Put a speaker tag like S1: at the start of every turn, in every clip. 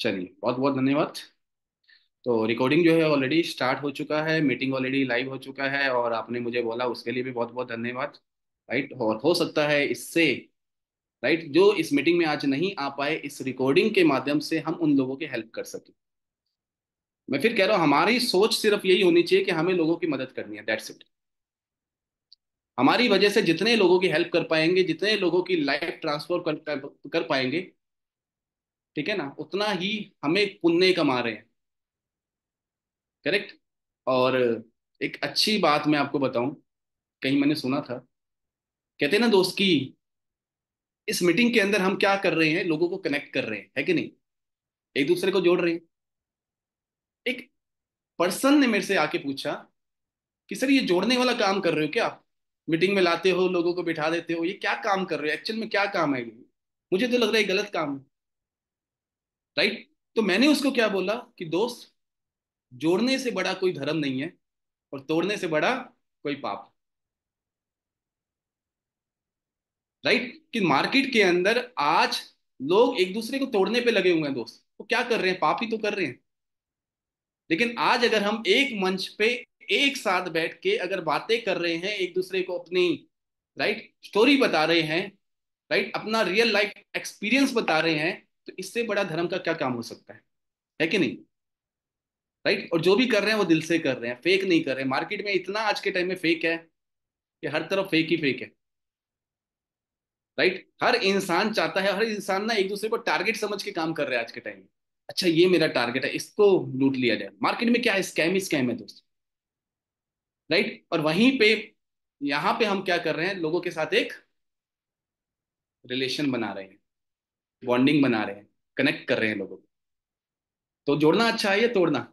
S1: चलिए, बहुत बहुत धन्यवाद। तो रिकॉर्डिंग जो है ऑलरेडी स्टार्ट हो चुका है, मीटिंग ऑलरेडी लाइव हो चुका है, और आपने मुझे बोला उसके लिए भी बहुत बहुत धन्यवाद। राइट, और हो सकता है इससे, राइट, जो इस मीटिंग में आज नहीं आ पाए, इस रिकॉर्डिंग के माध्यम से हम उन लोगों की हेल्प कर सकें। मैं फिर कह रहा हूँ, हमारी सोच सिर्फ यही होनी चाहिए कि हमें लोगों की मदद करनी है, दैट्स इट। हमारी वजह से जितने लोगों की हेल्प कर पाएंगे, जितने लोगों की लाइफ ट्रांसफर कर पाएंगे, ठीक है ना, उतना ही हमें पुण्य कमा रहे हैं। करेक्ट। और एक अच्छी बात मैं आपको बताऊं, कहीं मैंने सुना था, कहते हैं ना दोस्त की, इस मीटिंग के अंदर हम क्या कर रहे हैं, लोगों को कनेक्ट कर रहे हैं, है कि नहीं, एक दूसरे को जोड़ रहे हैं। एक पर्सन ने मेरे से आके पूछा कि सर, ये जोड़ने वाला काम कर रहे हो क्या आप? मीटिंग में लाते हो, लोगों को बिठा देते हो, ये क्या काम कर रहे हो, एक्चुअल में क्या काम है ये? मुझे तो लग रहा है ये गलत काम है। राइट। तो मैंने उसको क्या बोला कि दोस्त, जोड़ने से बड़ा कोई धर्म नहीं है, और तोड़ने से बड़ा कोई पाप। राइट, कि मार्केट के अंदर आज लोग एक दूसरे को तोड़ने पे लगे हुए हैं दोस्त, वो क्या कर रहे हैं, पाप ही तो कर रहे हैं। लेकिन आज अगर हम एक मंच पे एक साथ बैठ के अगर बातें कर रहे हैं, एक दूसरे को अपनी, राइट, स्टोरी बता रहे हैं, राइट, अपना रियल लाइफ एक्सपीरियंस बता रहे हैं, तो इससे बड़ा धर्म का क्या काम हो सकता है कि नहीं? राइट, और जो भी कर रहे हैं वो दिल से कर रहे हैं, फेक नहीं कर रहे हैं। मार्केट में इतना आज के टाइम में फेक है कि हर तरफ फेक ही फेक है। राइट, हर इंसान चाहता है, हर इंसान ना एक दूसरे को टारगेट समझ के काम कर रहा है आज के टाइम में। अच्छा, ये मेरा टारगेट है, इसको लूट लिया जाए। मार्केट में क्या है, स्कैम ही स्कैम है दोस्त। राइट, और वहीं पे, यहाँ पे हम क्या कर रहे हैं, लोगों के साथ एक रिलेशन बना रहे हैं, बॉन्डिंग बना रहे हैं, कनेक्ट कर रहे हैं लोगों को। तो जोड़ना अच्छा है या तोड़ना?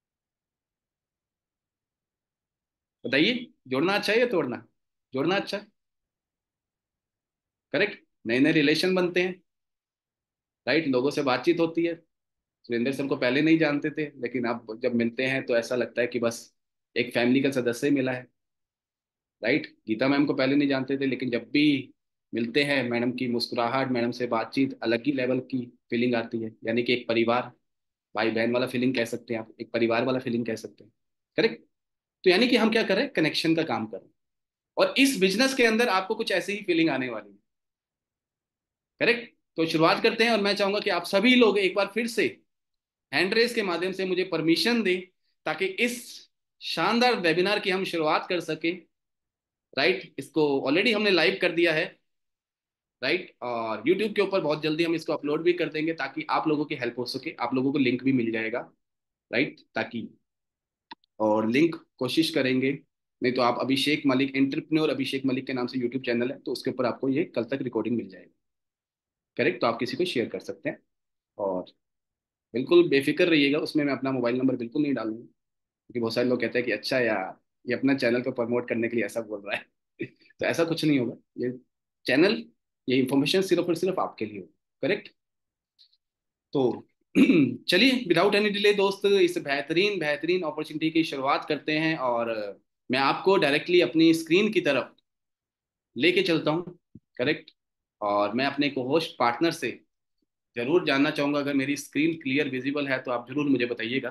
S1: बताइए, जोड़ना अच्छा है या तोड़ना? जोड़ना अच्छा है। करेक्ट, नए नए रिलेशन बनते हैं। राइट, लोगों से बातचीत होती है। सुरेंद्र सर को पहले नहीं जानते थे, लेकिन अब जब मिलते हैं तो ऐसा लगता है कि बस एक फैमिली का सदस्य मिला है। राइट, गीता मैम को पहले नहीं जानते थे, लेकिन जब भी मिलते हैं, मैडम की मुस्कुराहट, मैडम से बातचीत, अलग ही लेवल की फीलिंग आती है। यानी कि एक परिवार, भाई बहन वाला फीलिंग कह सकते हैं आप, एक परिवार वाला फीलिंग कह सकते हैं। करेक्ट। तो यानी कि हम क्या कर रहे हैं, कनेक्शन का काम कर रहे हैं। और इस बिजनेस के अंदर आपको कुछ ऐसी ही फीलिंग आने वाली है। करेक्ट। तो शुरुआत करते हैं, और मैं चाहूंगा कि आप सभी लोग एक बार फिर से हैंड रेस के माध्यम से मुझे परमिशन दें, ताकि इस शानदार वेबिनार की हम शुरुआत कर सकें। राइट, इसको ऑलरेडी हमने लाइव कर दिया है। राइट, और यूट्यूब के ऊपर बहुत जल्दी हम इसको अपलोड भी कर देंगे, ताकि आप लोगों की हेल्प हो सके, आप लोगों को लिंक भी मिल जाएगा। राइट, ताकि, और लिंक कोशिश करेंगे, नहीं तो आप अभिषेक मलिक, एंटरप्रेन्योर अभिषेक मलिक के नाम से यूट्यूब चैनल है, तो उसके ऊपर आपको ये कल तक रिकॉर्डिंग मिल जाएगी। करेक्ट, तो आप किसी को शेयर कर सकते हैं। और बिल्कुल बेफिक्र रहिएगा, उसमें मैं अपना मोबाइल नंबर बिल्कुल नहीं डालूंगा, क्योंकि बहुत सारे लोग कहते हैं कि अच्छा यार, ये अपना चैनल को प्रमोट करने के लिए ऐसा बोल रहा है। तो ऐसा कुछ नहीं होगा। ये चैनल, ये इंफॉर्मेशन सिर्फ और सिर्फ आपके लिए होगा। करेक्ट। तो चलिए, विदाउट एनी डिले दोस्त, इस बेहतरीन बेहतरीन अपॉर्चुनिटी की शुरुआत करते हैं, और मैं आपको डायरेक्टली अपनी स्क्रीन की तरफ लेके चलता हूँ। करेक्ट। और मैं अपने को होस्ट पार्टनर से जरूर जानना चाहूंगा, अगर मेरी स्क्रीन क्लियर विजिबल है तो आप जरूर मुझे बताइएगा।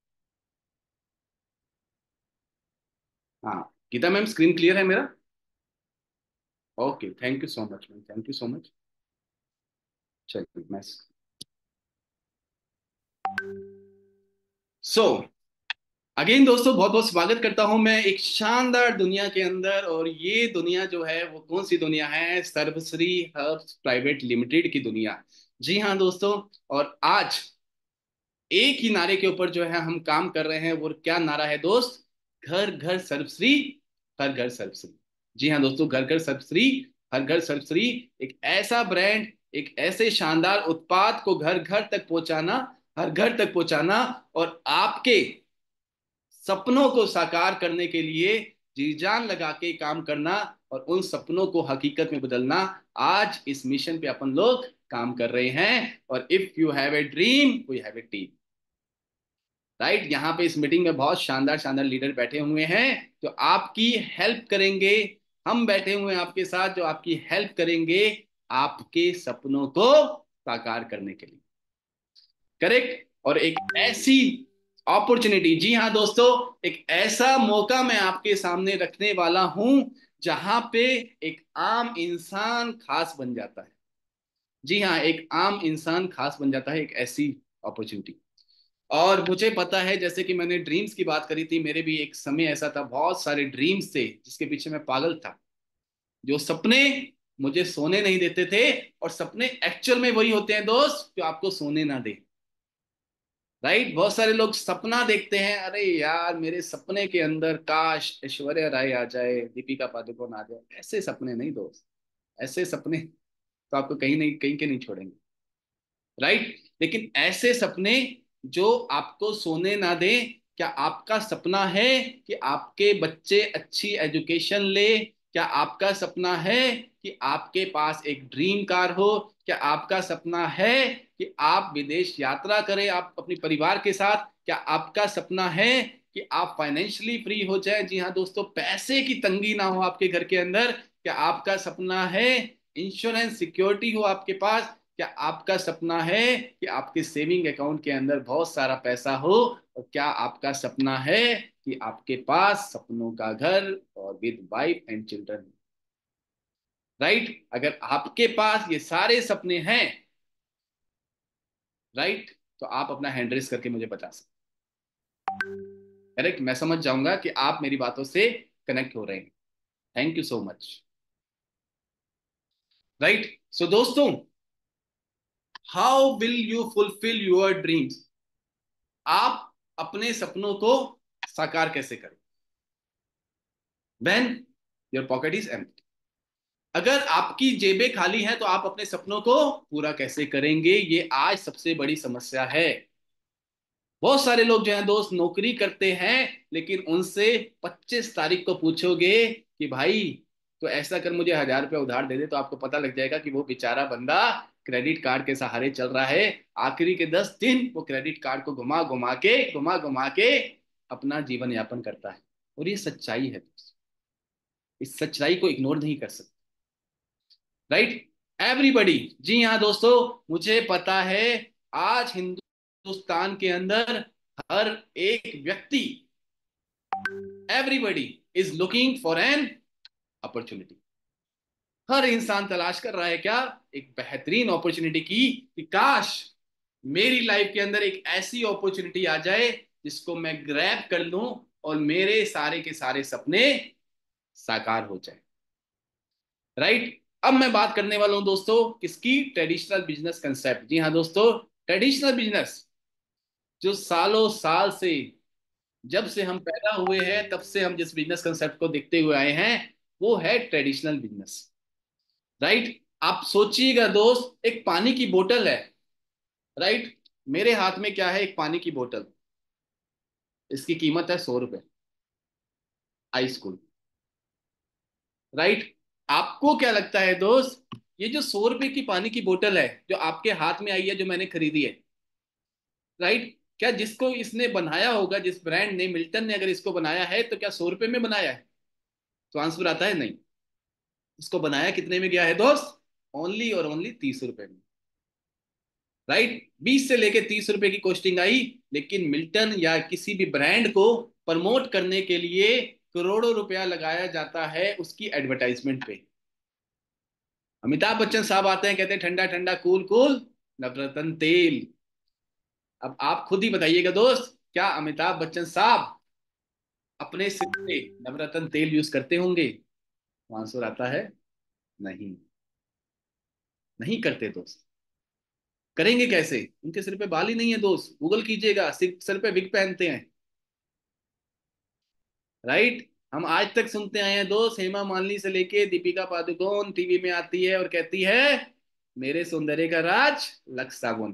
S1: हाँ, गीता मैम, स्क्रीन क्लियर है मेरा? Okay, thank you so much ma'am, thank you so much. चलिए, मैं, सो अगेन दोस्तों, बहुत बहुत स्वागत करता हूं मैं एक शानदार दुनिया के अंदर। और ये दुनिया जो है वो कौन सी दुनिया है, सर्वश्री हर्ब्स प्राइवेट लिमिटेड की दुनिया। जी हाँ दोस्तों, और आज एक ही नारे के ऊपर जो है हम काम कर रहे हैं। वो क्या नारा है दोस्त? घर घर सर्वश्री, हर घर सर्वश्री। जी हाँ दोस्तों, घर घर सर्वश्री, हर घर सर्वश्री। एक ऐसा ब्रांड, एक ऐसे शानदार उत्पाद को घर घर तक पहुंचाना, हर घर तक पहुंचाना, और आपके सपनों को साकार करने के लिए जी जान लगा के काम करना, और उन सपनों को हकीकत में बदलना। आज इस मिशन पे अपन लोग काम कर रहे हैं। और if you have a dream, we have a team. Right, यहाँ पे इस मीटिंग में बहुत शानदार शानदार लीडर बैठे हुए हैं, जो आपकी हेल्प करेंगे। हम बैठे हुए हैं आपके साथ, जो आपकी हेल्प करेंगे आपके सपनों को साकार करने के लिए। करेक्ट। और एक ऐसी अपॉर्चुनिटी, जी हाँ दोस्तों, एक ऐसा मौका मैं आपके सामने रखने वाला हूं जहां पे एक आम इंसान खास बन जाता है। जी हाँ, एक आम इंसान खास बन जाता है, एक ऐसी अपॉर्चुनिटी। और मुझे पता है, जैसे कि मैंने ड्रीम्स की बात करी थी, मेरे भी एक समय ऐसा था, बहुत सारे ड्रीम्स थे जिसके पीछे मैं पागल था। जो सपने मुझे सोने नहीं देते थे, और सपने एक्चुअल में वही होते हैं दोस्त जो आपको सोने ना दे। राइट, बहुत सारे लोग सपना देखते हैं, अरे यार मेरे सपने के अंदर काश ऐश्वर्या राय आ जाए, दीपिका पादुकोण आ जाए। ऐसे सपने नहीं दोस्त, ऐसे सपने तो आपको कहीं नहीं, कहीं के नहीं छोड़ेंगे। राइट, लेकिन ऐसे सपने जो आपको सोने ना दें। क्या आपका सपना है कि आपके बच्चे अच्छी एजुकेशन ले? क्या आपका सपना है कि आपके पास एक ड्रीम कार हो? क्या आपका सपना है कि आप विदेश यात्रा करें आप अपने परिवार के साथ? क्या आपका सपना है कि आप फाइनेंशियली फ्री हो जाए? जी हाँ दोस्तों, पैसे की तंगी ना हो आपके घर के अंदर। क्या आपका सपना है इंश्योरेंस सिक्योरिटी हो आपके पास? क्या आपका सपना है कि आपके सेविंग अकाउंट के अंदर बहुत सारा पैसा हो? और क्या आपका सपना है कि आपके पास सपनों का घर और with wife and children? Right, अगर आपके पास ये सारे सपने हैं, राइट, तो आप अपना हैंड रेस करके मुझे बता सकते। करेक्ट, मैं समझ जाऊंगा कि आप मेरी बातों से कनेक्ट हो रहे हैं। Thank you so much. Right, so दोस्तों, how will you fulfil your dreams? आप अपने सपनों को साकार कैसे करें? When your pocket is empty. अगर आपकी जेबें खाली हैं तो आप अपने सपनों को पूरा कैसे करेंगे? ये आज सबसे बड़ी समस्या है। बहुत सारे लोग जो हैं दोस्त नौकरी करते हैं, लेकिन उनसे 25 तारीख को पूछोगे कि भाई तो ऐसा कर, मुझे 1,000 रुपया उधार दे दे, तो आपको पता लग जाएगा कि वो बेचारा बंदा क्रेडिट कार्ड के सहारे चल रहा है। आखिरी के 10 दिन वो क्रेडिट कार्ड को घुमा घुमा के अपना जीवन यापन करता है। और ये सच्चाई है दोस्त, इस सच्चाई को इग्नोर नहीं कर सकते। Right, everybody. जी हाँ दोस्तों, मुझे पता है आज हिंदुस्तान के अंदर हर एक व्यक्ति, everybody is looking for an opportunity. हर इंसान तलाश कर रहा है क्या? एक बेहतरीन अपॉर्चुनिटी की, कि काश मेरी लाइफ के अंदर एक ऐसी अपॉर्चुनिटी आ जाए जिसको मैं ग्रैब कर लूं और मेरे सारे के सारे सपने साकार हो जाए। राइट, अब मैं बात करने वाला हूं दोस्तों किसकी? Traditional business concept. जी हाँ दोस्तों, ट्रेडिशनल बिजनेस जो सालों साल से, जब से हम पैदा हुए हैं तब से हम जिस बिजनेस कंसेप्ट को देखते हुए आए हैं, वो है ट्रेडिशनल बिजनेस। राइट, आप सोचिएगा दोस्त, एक पानी की बोतल है। राइट, मेरे हाथ में क्या है? एक पानी की बोतल। इसकी कीमत है 100 रुपए, आइस कूल। राइट, आपको क्या लगता है दोस्त, ये जो 100 रुपए की पानी की बोतल है जो आपके हाथ में आई है, जो मैंने खरीदी है, राइट, क्या जिसको इसने बनाया होगा, जिस ब्रांड ने, मिल्टन ने अगर इसको बनाया है, तो क्या 100 रुपए में बनाया है? तो आंसर आता है नहीं। इसको बनाया कितने में गया है दोस्त? ओनली और ओनली 30 रुपए में। राइट, 20 से लेके 30 रुपए की कॉस्टिंग आई। लेकिन मिल्टन या किसी भी ब्रांड को प्रमोट करने के लिए करोड़ों रुपया लगाया जाता है उसकी एडवर्टाइजमेंट पे। अमिताभ बच्चन साहब आते हैं, कहते हैं ठंडा ठंडा कूल कूल नवरत्न तेल। अब आप खुद ही बताइएगा दोस्त, क्या अमिताभ बच्चन साहब अपने सिर पे नवरत्न तेल यूज करते होंगे? तो आंसर आता है नहीं, नहीं करते दोस्त। करेंगे कैसे? उनके सिर पे बाल ही नहीं है दोस्त, गूगल कीजिएगा, सिर सिर पे विग पहनते हैं। राइट, हम आज तक सुनते आए हैं दोस्त, हेमा मालिनी से लेके दीपिका पादुकोण टीवी में आती है और कहती है मेरे सौंदर्य का राज लक्स साबुन।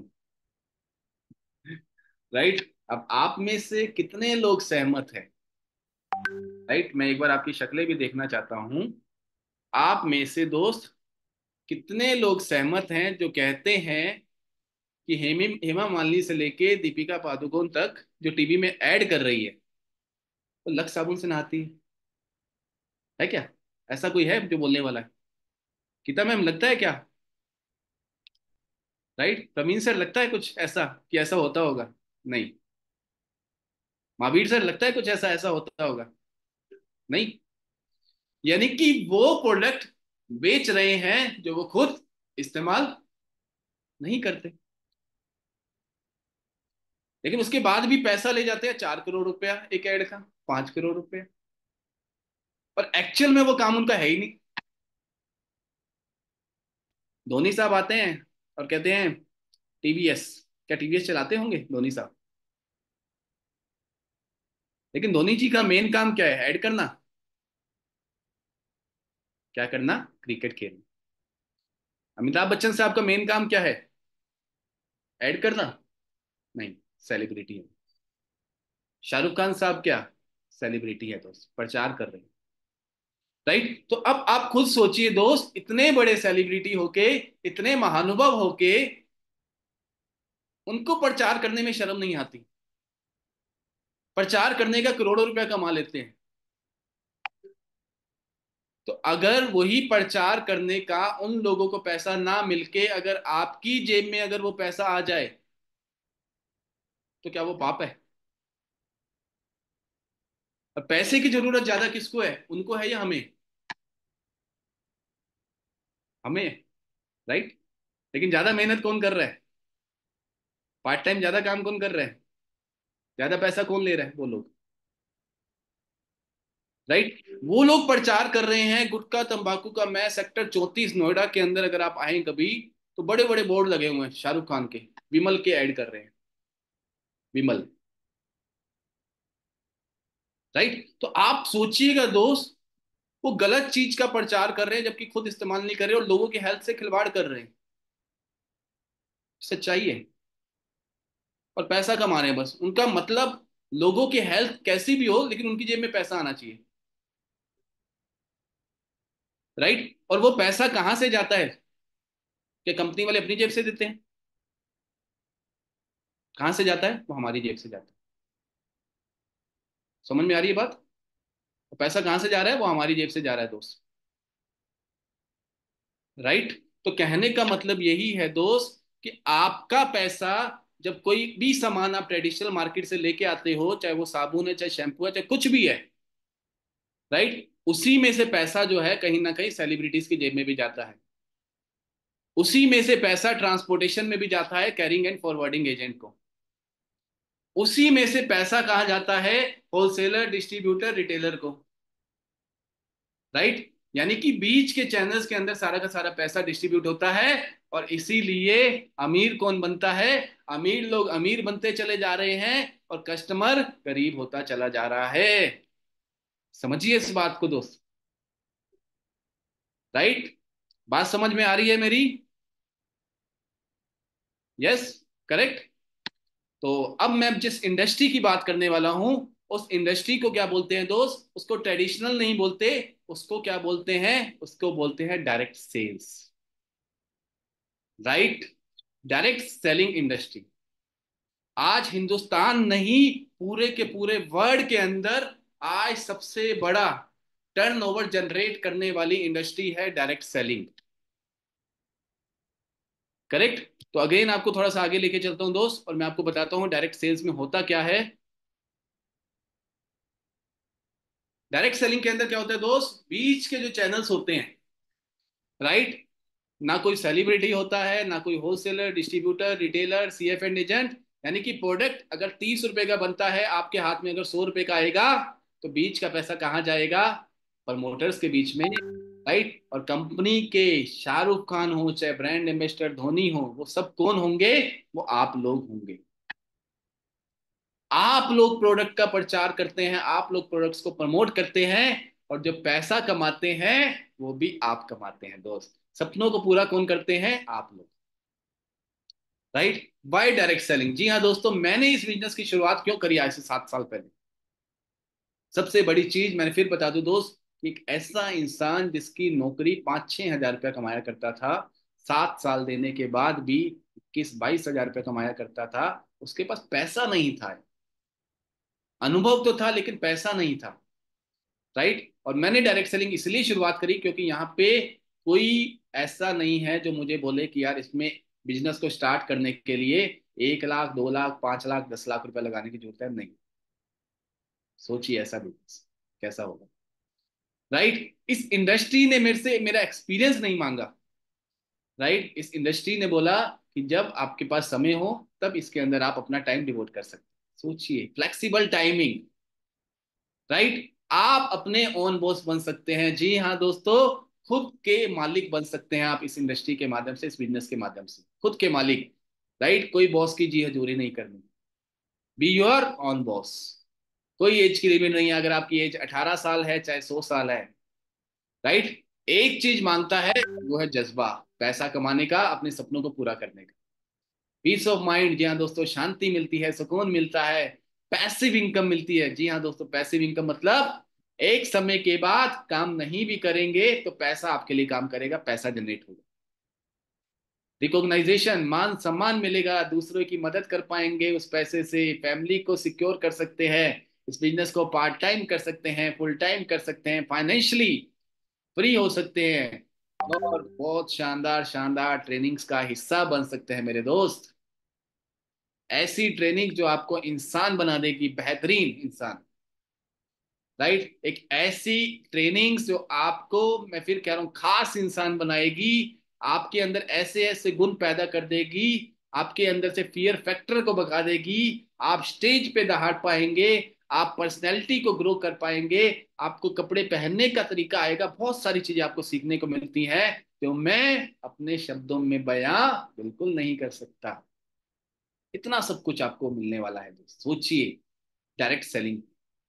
S1: राइट, अब आप में से कितने लोग सहमत हैं? राइट, मैं एक बार आपकी शक्लें भी देखना चाहता हूं। आप में से दोस्त कितने लोग सहमत हैं जो कहते हैं कि हेमा मालिनी से लेके दीपिका पादुकोण तक जो टीवी में ऐड कर रही है, वो लक्स साबुन से नहाती है क्या? ऐसा कोई है जो बोलने वाला है? गीता मैम, लगता है क्या? राइट, प्रवीण सर लगता है कुछ ऐसा कि ऐसा होता होगा? नहीं। महावीर सर लगता है कुछ ऐसा ऐसा होता होगा? नहीं। यानी कि वो प्रोडक्ट बेच रहे हैं जो वो खुद इस्तेमाल नहीं करते, लेकिन उसके बाद भी पैसा ले जाते हैं, 4 करोड़ रुपया एक ऐड का, 5 करोड़ रुपया, पर एक्चुअल में वो काम उनका है ही नहीं। धोनी साहब आते हैं और कहते हैं टीवीएस, क्या टीवीएस चलाते होंगे धोनी साहब? लेकिन धोनी जी का मेन काम क्या है? ऐड करना। क्या करना? क्रिकेट खेलना। अमिताभ बच्चन साहब का मेन काम क्या है? ऐड करना? नहीं, सेलिब्रिटी है। शाहरुख खान साहब क्या? सेलिब्रिटी है दोस्त, प्रचार कर रहे हैं। राइट, तो अब आप खुद सोचिए दोस्त, इतने बड़े सेलिब्रिटी होके, इतने महानुभाव होके, उनको प्रचार करने में शर्म नहीं आती? प्रचार करने का करोड़ों रुपया कमा लेते हैं। तो अगर वही प्रचार करने का उन लोगों को पैसा ना मिलके अगर आपकी जेब में अगर वो पैसा आ जाए, तो क्या वो पाप है? और पैसे की जरूरत ज्यादा किसको है, उनको है या हमें? हमें। राइट। लेकिन ज्यादा मेहनत कौन कर रहा है? पार्ट टाइम ज्यादा काम कौन कर रहा है? ज्यादा पैसा कौन ले रहा है? वो लोग। राइट, वो लोग प्रचार कर रहे हैं गुटखा तंबाकू का। मैं सेक्टर 34 नोएडा के अंदर अगर आप आए कभी, तो बड़े बड़े बोर्ड लगे हुए हैं शाहरुख खान के, विमल के ऐड कर रहे हैं। विमल। राइट, तो आप सोचिएगा दोस्त, वो गलत चीज का प्रचार कर रहे हैं जबकि खुद इस्तेमाल नहीं कर रहे और लोगों की हेल्थ से खिलवाड़ कर रहे हैं। सच्चाई है। और पैसा कमा रहे हैं बस, उनका मतलब लोगों की हेल्थ कैसी भी हो लेकिन उनकी जेब में पैसा आना चाहिए। राइट, और वो पैसा कहां से जाता है? क्या कंपनी वाले अपनी जेब से देते हैं? कहां से जाता है? वो हमारी जेब से जाता है। समझ में आ रही है बात? तो पैसा कहां से जा रहा है? वो हमारी जेब से जा रहा है दोस्त। राइट, तो कहने का मतलब यही है दोस्त कि आपका पैसा, जब कोई भी सामान आप ट्रेडिशनल मार्केट से लेके आते हो, चाहे वो साबुन है, चाहे शैम्पू है, चाहे कुछ भी है, राइट, उसी में से पैसा जो है कहीं ना कहीं सेलिब्रिटीज की जेब में भी जाता है। उसी में से पैसा ट्रांसपोर्टेशन में भी जाता है, कैरिंग एंड फॉरवर्डिंग एजेंट को। उसी में से पैसा कहाँ जाता है? होलसेलर, डिस्ट्रीब्यूटर, रिटेलर को। राइट, यानी कि बीच के चैनल्स के अंदर सारा का सारा पैसा डिस्ट्रीब्यूट होता है। और इसीलिए अमीर कौन बनता है? अमीर लोग अमीर बनते चले जा रहे हैं और कस्टमर गरीब होता चला जा रहा है। समझिए इस बात को दोस्त। राइट, बात समझ में आ रही है मेरी? Yes, correct. तो अब मैं जिस इंडस्ट्री की बात करने वाला हूं, उस इंडस्ट्री को क्या बोलते हैं दोस्त? उसको ट्रेडिशनल नहीं बोलते, उसको क्या बोलते हैं? उसको बोलते हैं direct sales. Right, direct selling industry. आज हिंदुस्तान नहीं, पूरे के पूरे वर्ल्ड के अंदर आज सबसे बड़ा टर्नओवर जनरेट करने वाली इंडस्ट्री है डायरेक्ट सेलिंग। करेक्ट, तो अगेन आपको थोड़ा सा आगे लेके चलता हूं दोस्त, और मैं आपको बताता हूं डायरेक्ट सेल्स में होता क्या है। डायरेक्ट सेलिंग के अंदर क्या होता है दोस्त? बीच के जो चैनल्स होते हैं, राइट, ना कोई सेलिब्रिटी होता है, ना कोई wholesaler, distributor, retailer, CF and agent. यानी कि प्रोडक्ट अगर 30 रुपए का बनता है, आपके हाथ में अगर 100 रुपए का आएगा, तो बीच का पैसा कहाँ जाएगा? प्रमोटर्स के बीच में। राइट, और कंपनी के शाहरुख खान हो चाहे ब्रांड एम्बेसडर धोनी हो, वो सब कौन होंगे? वो आप लोग होंगे। आप लोग प्रोडक्ट का प्रचार करते हैं, आप लोग प्रोडक्ट्स को प्रमोट करते हैं, और जो पैसा कमाते हैं वो भी आप कमाते हैं दोस्त। सपनों को पूरा कौन करते हैं? आप लोग। Right, by direct selling. जी हाँ दोस्तों, मैंने इस बिजनेस की शुरुआत क्यों करी आज से 7 साल पहले? सबसे बड़ी चीज मैंने फिर बता दूं दोस्त, कि एक ऐसा इंसान जिसकी नौकरी 5-6 हजार रुपया कमाया करता था, 7 साल देने के बाद भी 21-22 हजार रुपया कमाया करता था, उसके पास पैसा नहीं था। अनुभव तो था लेकिन पैसा नहीं था। राइट, और मैंने डायरेक्ट सेलिंग इसलिए शुरुआत करी क्योंकि यहाँ पे कोई ऐसा नहीं है जो मुझे बोले कि यार इसमें बिजनेस को स्टार्ट करने के लिए 1 लाख, 2 लाख, 5 लाख, 10 लाख रुपए लगाने की जरूरत है नहीं। सोचिए ऐसा बिजनेस कैसा होगा। राइट, इस इंडस्ट्री ने मेरे से मेरा एक्सपीरियंस नहीं मांगा। राइट, इस इंडस्ट्री ने बोला कि जब आपके पास समय हो तब इसके अंदर आप अपना टाइम डिवोट कर सकते हैं। सोचिए, फ्लेक्सिबल टाइमिंग। राइट, आप अपने ओन बॉस बन सकते हैं। जी हाँ दोस्तों, खुद के मालिक बन सकते हैं आप इस इंडस्ट्री के माध्यम से, इस बिजनेस के माध्यम से खुद के मालिक। राइट, कोई बॉस की जी हजूरी नहीं करनी। Be your own boss. कोई एज की लिमिट नहीं है, अगर आपकी एज 18 साल है चाहे 100 साल है। राइट, एक चीज मांगता है, वो है जज्बा, पैसा कमाने का, अपने सपनों को पूरा करने का। पीस ऑफ माइंड, जी हाँ दोस्तों, शांति मिलती है, सुकून मिलता है, पैसिव इनकम मिलती है। जी हाँ दोस्तों, पैसिव इनकम मतलब एक समय के बाद काम नहीं भी करेंगे तो पैसा आपके लिए काम करेगा, पैसा जनरेट होगा। रिकॉग्नाइजेशन, मान सम्मान मिलेगा, दूसरों की मदद कर पाएंगे उस पैसे से, फैमिली को सिक्योर कर सकते हैं, इस बिजनेस को पार्ट टाइम कर सकते हैं, फुल टाइम कर सकते हैं, फाइनेंशियली फ्री हो सकते हैं, और बहुत शानदार शानदार ट्रेनिंग्स का हिस्सा बन सकते हैं मेरे दोस्त। ऐसी ट्रेनिंग जो आपको इंसान बना देगी, बेहतरीन इंसान। राइट, एक ऐसी ट्रेनिंग जो आपको, मैं फिर कह रहा हूं, खास इंसान बनाएगी। आपके अंदर ऐसे ऐसे गुण पैदा कर देगी, आपके अंदर से फियर फैक्टर को भगा देगी। आप स्टेज पे दहाड़ पाएंगे, आप पर्सनैलिटी को ग्रो कर पाएंगे, आपको कपड़े पहनने का तरीका आएगा, बहुत सारी चीजें आपको सीखने को मिलती हैं जो मैं अपने शब्दों में बयां बिल्कुल नहीं कर सकता। इतना सब कुछ आपको मिलने वाला है दोस्त, सोचिए। Direct selling.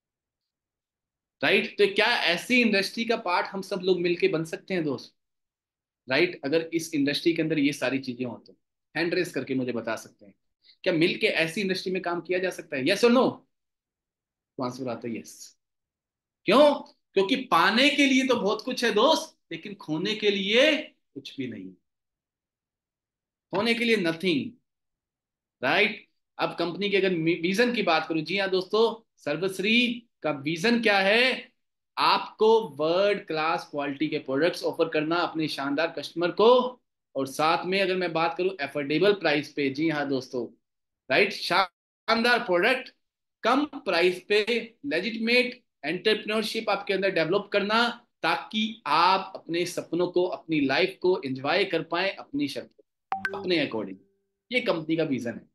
S1: राइट, तो क्या ऐसी इंडस्ट्री का पार्ट हम सब लोग मिलके बन सकते हैं दोस्त? राइट, अगर इस इंडस्ट्री के अंदर ये सारी चीजें हो तो हैंड रेस करके मुझे बता सकते हैं, क्या मिलके ऐसी इंडस्ट्री में काम किया जा सकता है? यस और नो? तो आंसर आता है यस। क्यों? क्योंकि पाने के लिए तो बहुत कुछ है दोस्त, लेकिन खोने के लिए कुछ भी नहीं। खोने के लिए नथिंग। राइट, अब कंपनी के अगर विजन की बात करूं, जी हाँ दोस्तों, सर्वश्री का विजन क्या है? आपको वर्ल्ड क्लास क्वालिटी के प्रोडक्ट्स ऑफर करना अपने शानदार कस्टमर को, और साथ में अगर मैं बात करूं एफोर्डेबल प्राइस पे, जी हाँ दोस्तों, राइट, शानदार प्रोडक्ट कम प्राइस पे, लेजिटमेट एंटरप्रेन्योरशिप आपके अंदर डेवलप करना, ताकि आप अपने सपनों को, अपनी लाइफ को एंजॉय कर पाए अपनी शर्त, अपने अकॉर्डिंग। ये कंपनी का विजन है।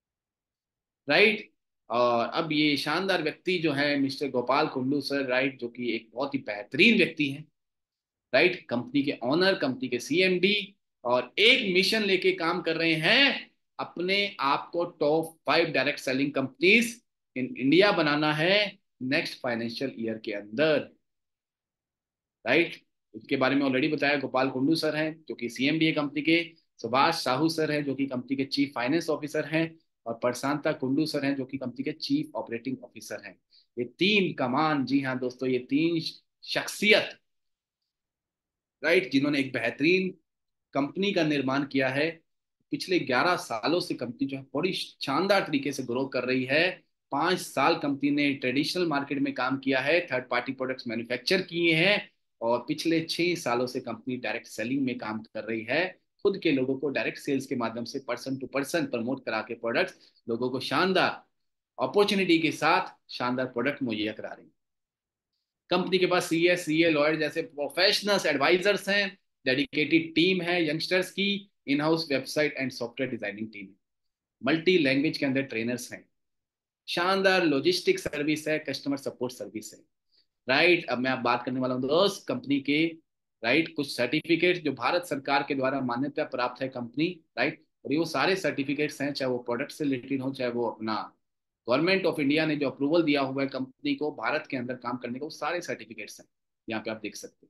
S1: राइट, और अब ये शानदार व्यक्ति जो है mister Gopal Kundu sir, right, जो कि एक बहुत ही बेहतरीन व्यक्ति हैं। राइट, कंपनी के ऑनर, कंपनी के सीएमडी, और एक मिशन लेके काम कर रहे हैं, अपने आप को top 5 direct selling companies in India बनाना है नेक्स्ट फाइनेंशियल ईयर के अंदर। राइट, उसके बारे में ऑलरेडी बताया, गोपाल कुंडू सर हैं जो कि सीएमडी है कंपनी के, सुभाष साहू सर हैं जो कि कंपनी के चीफ फाइनेंस ऑफिसर हैं, और प्रशांता कुंडू सर हैं जो कि कंपनी के चीफ ऑपरेटिंग ऑफिसर हैं। ये तीन कमान, जी हाँ दोस्तों, ये तीन शख्सियत, राइट, जिन्होंने एक बेहतरीन कंपनी का निर्माण किया है। पिछले 11 सालों से कंपनी जो है बड़ी शानदार तरीके से ग्रो कर रही है। 5 साल कंपनी ने ट्रेडिशनल मार्केट में काम किया है, थर्ड पार्टी प्रोडक्ट्स मैन्युफैक्चर किए हैं, और पिछले 6 सालों से कंपनी डायरेक्ट सेलिंग में काम कर रही है। खुद के लोगों को डायरेक्ट सेल्स के माध्यम से पर्सन टू पर्सन प्रमोट करा के प्रोडक्ट्स लोगों को शानदार अपॉर्चुनिटी के साथ शानदार प्रोडक्ट मुहैया करा रही है। कंपनी के पास सीए लॉयर जैसे प्रोफेशनल्स एडवाइजर्स हैं, डेडिकेटेड टीम है यंगस्टर्स की, in house website and software designing team है, मल्टी लैंग्वेज के अंदर ट्रेनर्स हैं, शानदार लॉजिस्टिक सर्विस है, कस्टमर सपोर्ट सर्विस है। राइट, अब मैं आप बात करने वाला हूँ दोस्त कंपनी के, राइट, कुछ सर्टिफिकेट जो भारत सरकार के द्वारा मान्यता प्राप्त है कंपनी। राइट, और ये वो सारे सर्टिफिकेट्स हैं, चाहे वो प्रोडक्ट से रिलेटेड हो, चाहे वो अपना गवर्नमेंट ऑफ इंडिया ने जो अप्रूवल दिया हुआ है कंपनी को भारत के अंदर काम करने को, वो सारे सर्टिफिकेट्स हैं, यहाँ पे आप देख सकते हैं।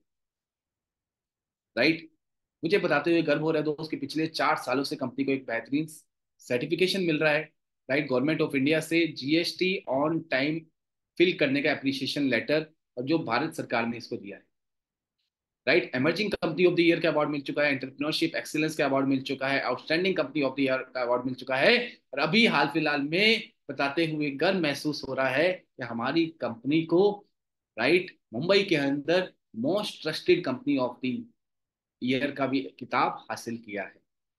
S1: राइट, मुझे बताते हुए गर्व हो रहा है दोस्त कि पिछले 4 सालों से कंपनी को एक बेहतरीन सर्टिफिकेशन मिल रहा है, राइट, गवर्नमेंट ऑफ इंडिया से जीएसटी ऑन टाइम फिल करने का एप्रिसिएशन लेटर, और जो भारत सरकार ने इसको दिया है। Right, emerging company of the year का अवार्ड मिल चुका है, एंटरप्रेन्योरशिप एक्सीलेंस का अवार्ड मिल चुका है, outstanding company of the year का अवार्ड मिल चुका है, और अभी हाल फिलहाल में बताते हुए गर्व महसूस हो रहा है कि हमारी कंपनी को, राइट, मुंबई के अंदर most trusted company of the year का भी किताब हासिल किया है।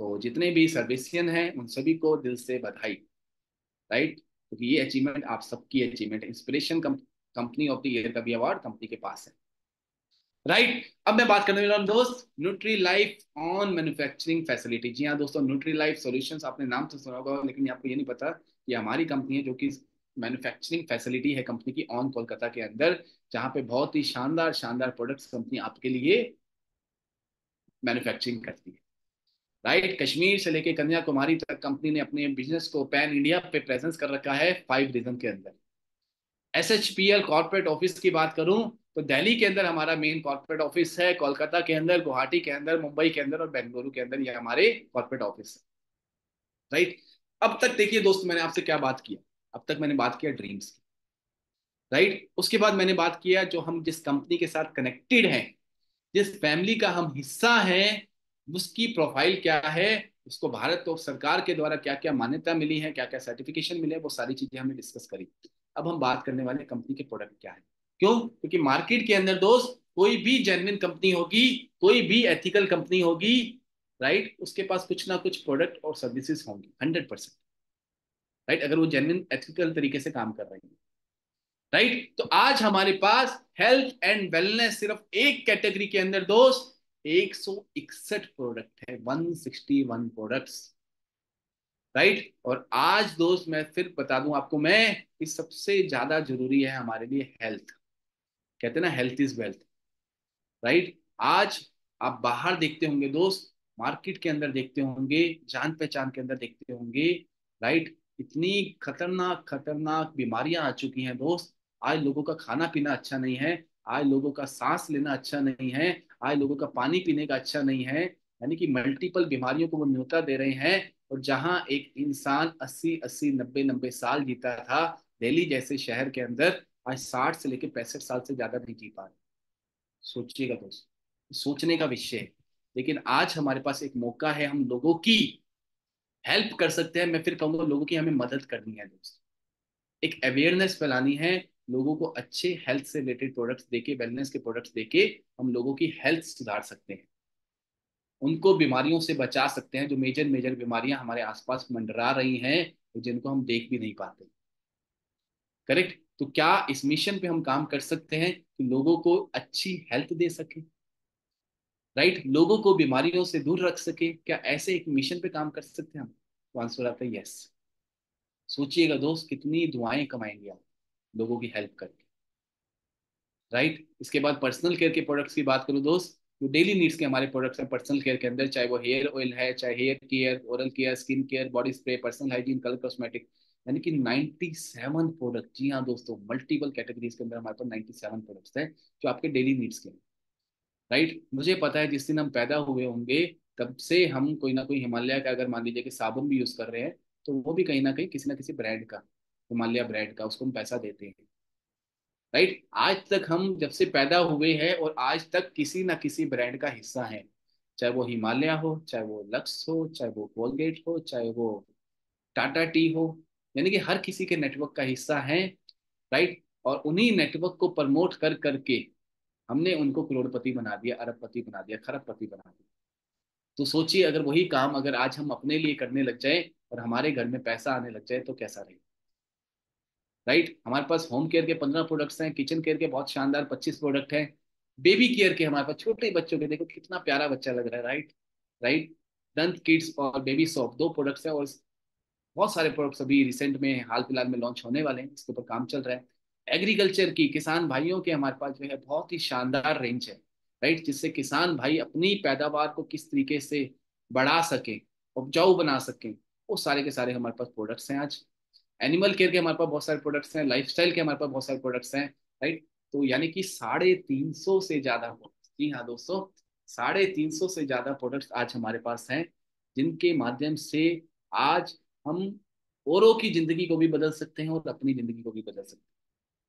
S1: तो जितने भी सर्विसियन हैं उन सभी को दिल से बधाई। राइट, क्योंकि ये अचीवमेंट आप सबकी अचीवमेंट है। Inspiration company of the year का भी अवार्ड कंपनी के पास है। राइट, अब मैं बात करने वाला हूं दोस्त nutri life own manufacturing facility. जी हाँ दोस्तों, न्यूट्री लाइफ सॉल्यूशंस आपने नाम तो सुना होगा, लेकिन आपको ये नहीं पता कि हमारी कंपनी है जो कि मैन्युफैक्चरिंग फैसिलिटी है कंपनी की ऑन कोलकाता के अंदर, जहाँ पे बहुत ही शानदार शानदार प्रोडक्ट्स कंपनी आपके लिए मैन्युफैक्चरिंग करती है। राइट, कश्मीर से लेके कन्याकुमारी तक कंपनी ने अपने बिजनेस को पैन इंडिया पे प्रेजेंस कर रखा है 5 रीजन के अंदर। SHPL कॉर्पोरेट ऑफिस की बात करूं तो दिल्ली के अंदर हमारा मेन कॉर्पोरेट ऑफिस है, कोलकाता के अंदर, गुवाहाटी के अंदर, मुंबई के अंदर और बेंगलुरु के अंदर ये हमारे कॉर्पोरेट ऑफिस है। राइट, अब तक देखिए दोस्त मैंने आपसे क्या बात किया। अब तक मैंने बात किया ड्रीम्स की। राइट, उसके बाद मैंने बात किया जो हम जिस कंपनी के साथ कनेक्टेड हैं, जिस फैमिली का हम हिस्सा हैं, उसकी प्रोफाइल क्या है, उसको भारत और सरकार के द्वारा क्या क्या मान्यता मिली है, क्या क्या सर्टिफिकेशन मिले, वो सारी चीजें हमने डिस्कस करी। अब हम बात करने वाले कंपनी के प्रोडक्ट क्या है। क्यों? क्योंकि मार्केट के अंदर दोस्त कोई भी जेन्युइन कंपनी होगी, कोई भी एथिकल कंपनी होगी, राइट, उसके पास कुछ ना कुछ प्रोडक्ट और सर्विसेज होंगी 100%। राइट, अगर वो जेन्युइन एथिकल तरीके से काम कर रही है। राइट, तो आज हमारे पास हेल्थ एंड वेलनेस सिर्फ एक कैटेगरी के अंदर दोस्त 161 प्रोडक्ट है, 161 प्रोडक्ट्स। राइट, और आज दोस्त मैं फिर बता दूं आपको मैं कि सबसे ज्यादा जरूरी है हमारे लिए हेल्थ। कहते हैं ना, हेल्थ इज वेल्थ। राइट, आज आप बाहर देखते होंगे दोस्त, मार्केट के अंदर देखते होंगे, जान पहचान के अंदर देखते होंगे, राइट, इतनी खतरनाक खतरनाक बीमारियां आ चुकी हैं दोस्त। आज लोगों का खाना पीना अच्छा नहीं है, आज लोगों का सांस लेना अच्छा नहीं है, आज लोगों का पानी पीने का अच्छा नहीं है, यानी कि मल्टीपल बीमारियों को वो न्योता दे रहे हैं। और जहां एक इंसान 80 80 90 90 साल जीता था दिल्ली जैसे शहर के अंदर, आज 60 से लेकर 65 साल से ज्यादा नहीं जी पा रहे। सोचिएगा दोस्त, सोचने का विषय है। लेकिन आज हमारे पास एक मौका है, हम लोगों की हेल्प कर सकते हैं। मैं फिर कहूंगा लोगों की हमें मदद करनी है दोस्त, एक अवेयरनेस फैलानी है, लोगों को अच्छे हेल्थ से रिलेटेड प्रोडक्ट्स देके, वेलनेस के प्रोडक्ट्स देके हम लोगों की हेल्थ सुधार सकते हैं, उनको बीमारियों से बचा सकते हैं, जो मेजर मेजर बीमारियां हमारे आसपास मंडरा रही हैं, जिनको हम देख भी नहीं पाते। करेक्ट, तो क्या इस मिशन पे हम काम कर सकते हैं कि लोगों को अच्छी हेल्थ दे सके, राइट, लोगों को बीमारियों से दूर रख सके? क्या ऐसे एक मिशन पे काम कर सकते हैं हम? तो आंसर आता है यस। सोचिएगा दोस्त, कितनी दुआएं कमाएंगे आप लोगों की हेल्प करके। राइट, इसके बाद पर्सनल केयर के प्रोडक्ट्स की बात करूं दोस्त, जो डेली नीड्स के हमारे प्रोडक्ट्स हैं पर्सनल केयर के अंदर, चाहे वो हेयर ऑयल है, चाहे hair care, oral care, skin care, body spray, personal hygiene, colour cosmetic, यानी कि 97 प्रोडक्ट। जी हाँ दोस्तों, मल्टीपल कैटेगरीज के अंदर हमारे पास 97 प्रोडक्ट्स हैं जो आपके डेली नीड्स के हैं। राइट, मुझे पता है जिस दिन हम पैदा हुए होंगे तब से हम कोई ना कोई हिमालय का, अगर मान लीजिए कि साबुन भी यूज कर रहे हैं, तो वो भी कहीं ना किसी ब्रांड का, हिमालय ब्रांड का, उसको हम पैसा देते हैं। राइट, आज तक हम जब से पैदा हुए हैं और आज तक किसी ना किसी ब्रांड का हिस्सा है, चाहे वो हिमालय हो, चाहे वो लक्स हो, चाहे वो कोलगेट हो, चाहे वो टाटा टी हो, यानी कि हर किसी के नेटवर्क का हिस्सा है। राइट, और उन्हीं नेटवर्क को प्रमोट कर करके हमने उनको करोड़पति बना दिया, अरबपति बना दिया, खरबपति बना दिया। तो सोचिए, अगर वही काम अगर आज हम अपने लिए करने लग जाए और हमारे घर में पैसा आने लग जाए तो कैसा रहेगा। राइट, हमारे पास होम केयर के 15 प्रोडक्ट्स हैं, किचन केयर के बहुत शानदार 25 प्रोडक्ट हैं, बेबी केयर के हमारे पास छोटे बच्चों के, देखो कितना प्यारा बच्चा लग रहा है। राइट, राइट, दंत किड्स और बेबी सॉप 2 प्रोडक्ट्स हैं, और बहुत सारे प्रोडक्ट्स अभी रिसेंट में हाल फिलहाल में लॉन्च होने वाले हैं, इसके ऊपर काम चल रहा है। एग्रीकल्चर की, किसान भाइयों के हमारे पास जो है बहुत ही शानदार रेंज है। राइट, जिससे किसान भाई अपनी पैदावार को किस तरीके से बढ़ा सके, उपजाऊ बना सके, वो सारे के सारे हमारे पास प्रोडक्ट्स हैं आज। एनिमल केयर के हमारे पास बहुत सारे प्रोडक्ट्स हैं, लाइफस्टाइल के हमारे पास बहुत सारे प्रोडक्ट्स हैं। राइट, तो यानी कि 350 से ज्यादा प्रोडक्ट्स, जी हाँ दोस्तों, 350 से ज्यादा प्रोडक्ट्स आज हमारे पास हैं, जिनके माध्यम से आज हम औरों की जिंदगी को भी बदल सकते हैं और अपनी जिंदगी को भी बदल सकते हैं।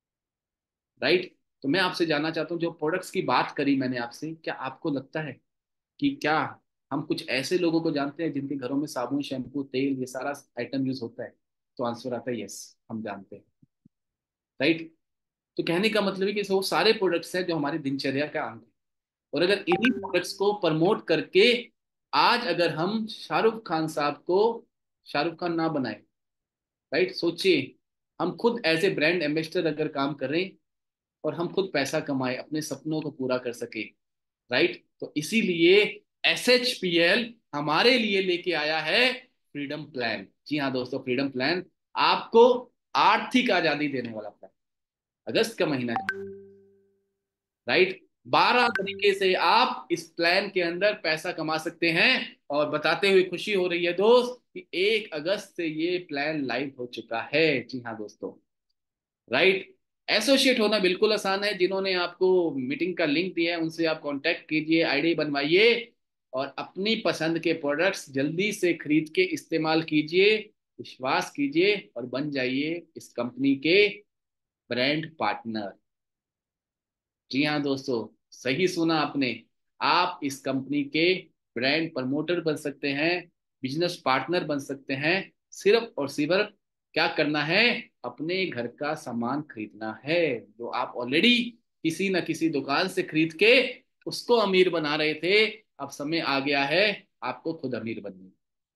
S1: राइट, तो मैं आपसे जानना चाहता हूँ, जो प्रोडक्ट्स की बात करी मैंने आपसे, क्या आपको लगता है कि क्या हम कुछ ऐसे लोगों को जानते हैं जिनके घरों में साबुन, शैम्पू, तेल, ये सारा आइटम यूज होता है? तो आंसर आता है यस, हम जानते हैं। राइट, तो कहने का मतलब है कि वो सारे प्रोडक्ट्स हैं जो हमारी दिनचर्या का अंग है, और अगर इन्हीं प्रोडक्ट्स को प्रमोट करके आज अगर हम शाहरुख खान साहब को शाहरुख खान ना बनाए, राइट, सोचिए, हम खुद एज ए ब्रांड एम्बेसडर अगर काम करें और हम खुद पैसा कमाए, अपने सपनों को पूरा कर सके, राइट, तो इसीलिए SHPL हमारे लिए लेके आया है फ्रीडम प्लान। जी हाँ दोस्तों, फ्रीडम प्लान आपको आर्थिक आजादी देने वाला प्लान। अगस्त का महीना, राइट, 12 तरीके से आप इस प्लान के अंदर पैसा कमा सकते हैं। और बताते हुए खुशी हो रही है दोस्त कि 1 अगस्त से ये प्लान लाइव हो चुका है। जी हाँ दोस्तों, राइट। एसोसिएट होना बिल्कुल आसान है। जिन्होंने आपको मीटिंग का लिंक दिया है उनसे आप कांटेक्ट कीजिए, आईडी बनवाइए और अपनी पसंद के प्रोडक्ट्स जल्दी से खरीद के इस्तेमाल कीजिए, विश्वास कीजिए और बन जाइए इस कंपनी के ब्रांड पार्टनर। जी हाँ दोस्तों, सही सुना आपने। आप इस कंपनी के ब्रांड प्रमोटर बन सकते हैं, बिजनेस पार्टनर बन सकते हैं। सिर्फ और सिर्फ क्या करना है, अपने घर का सामान खरीदना है जो आप ऑलरेडी किसी न किसी दुकान से खरीद के उसको अमीर बना रहे थे। अब समय आ गया है आपको खुद अमीर बनने,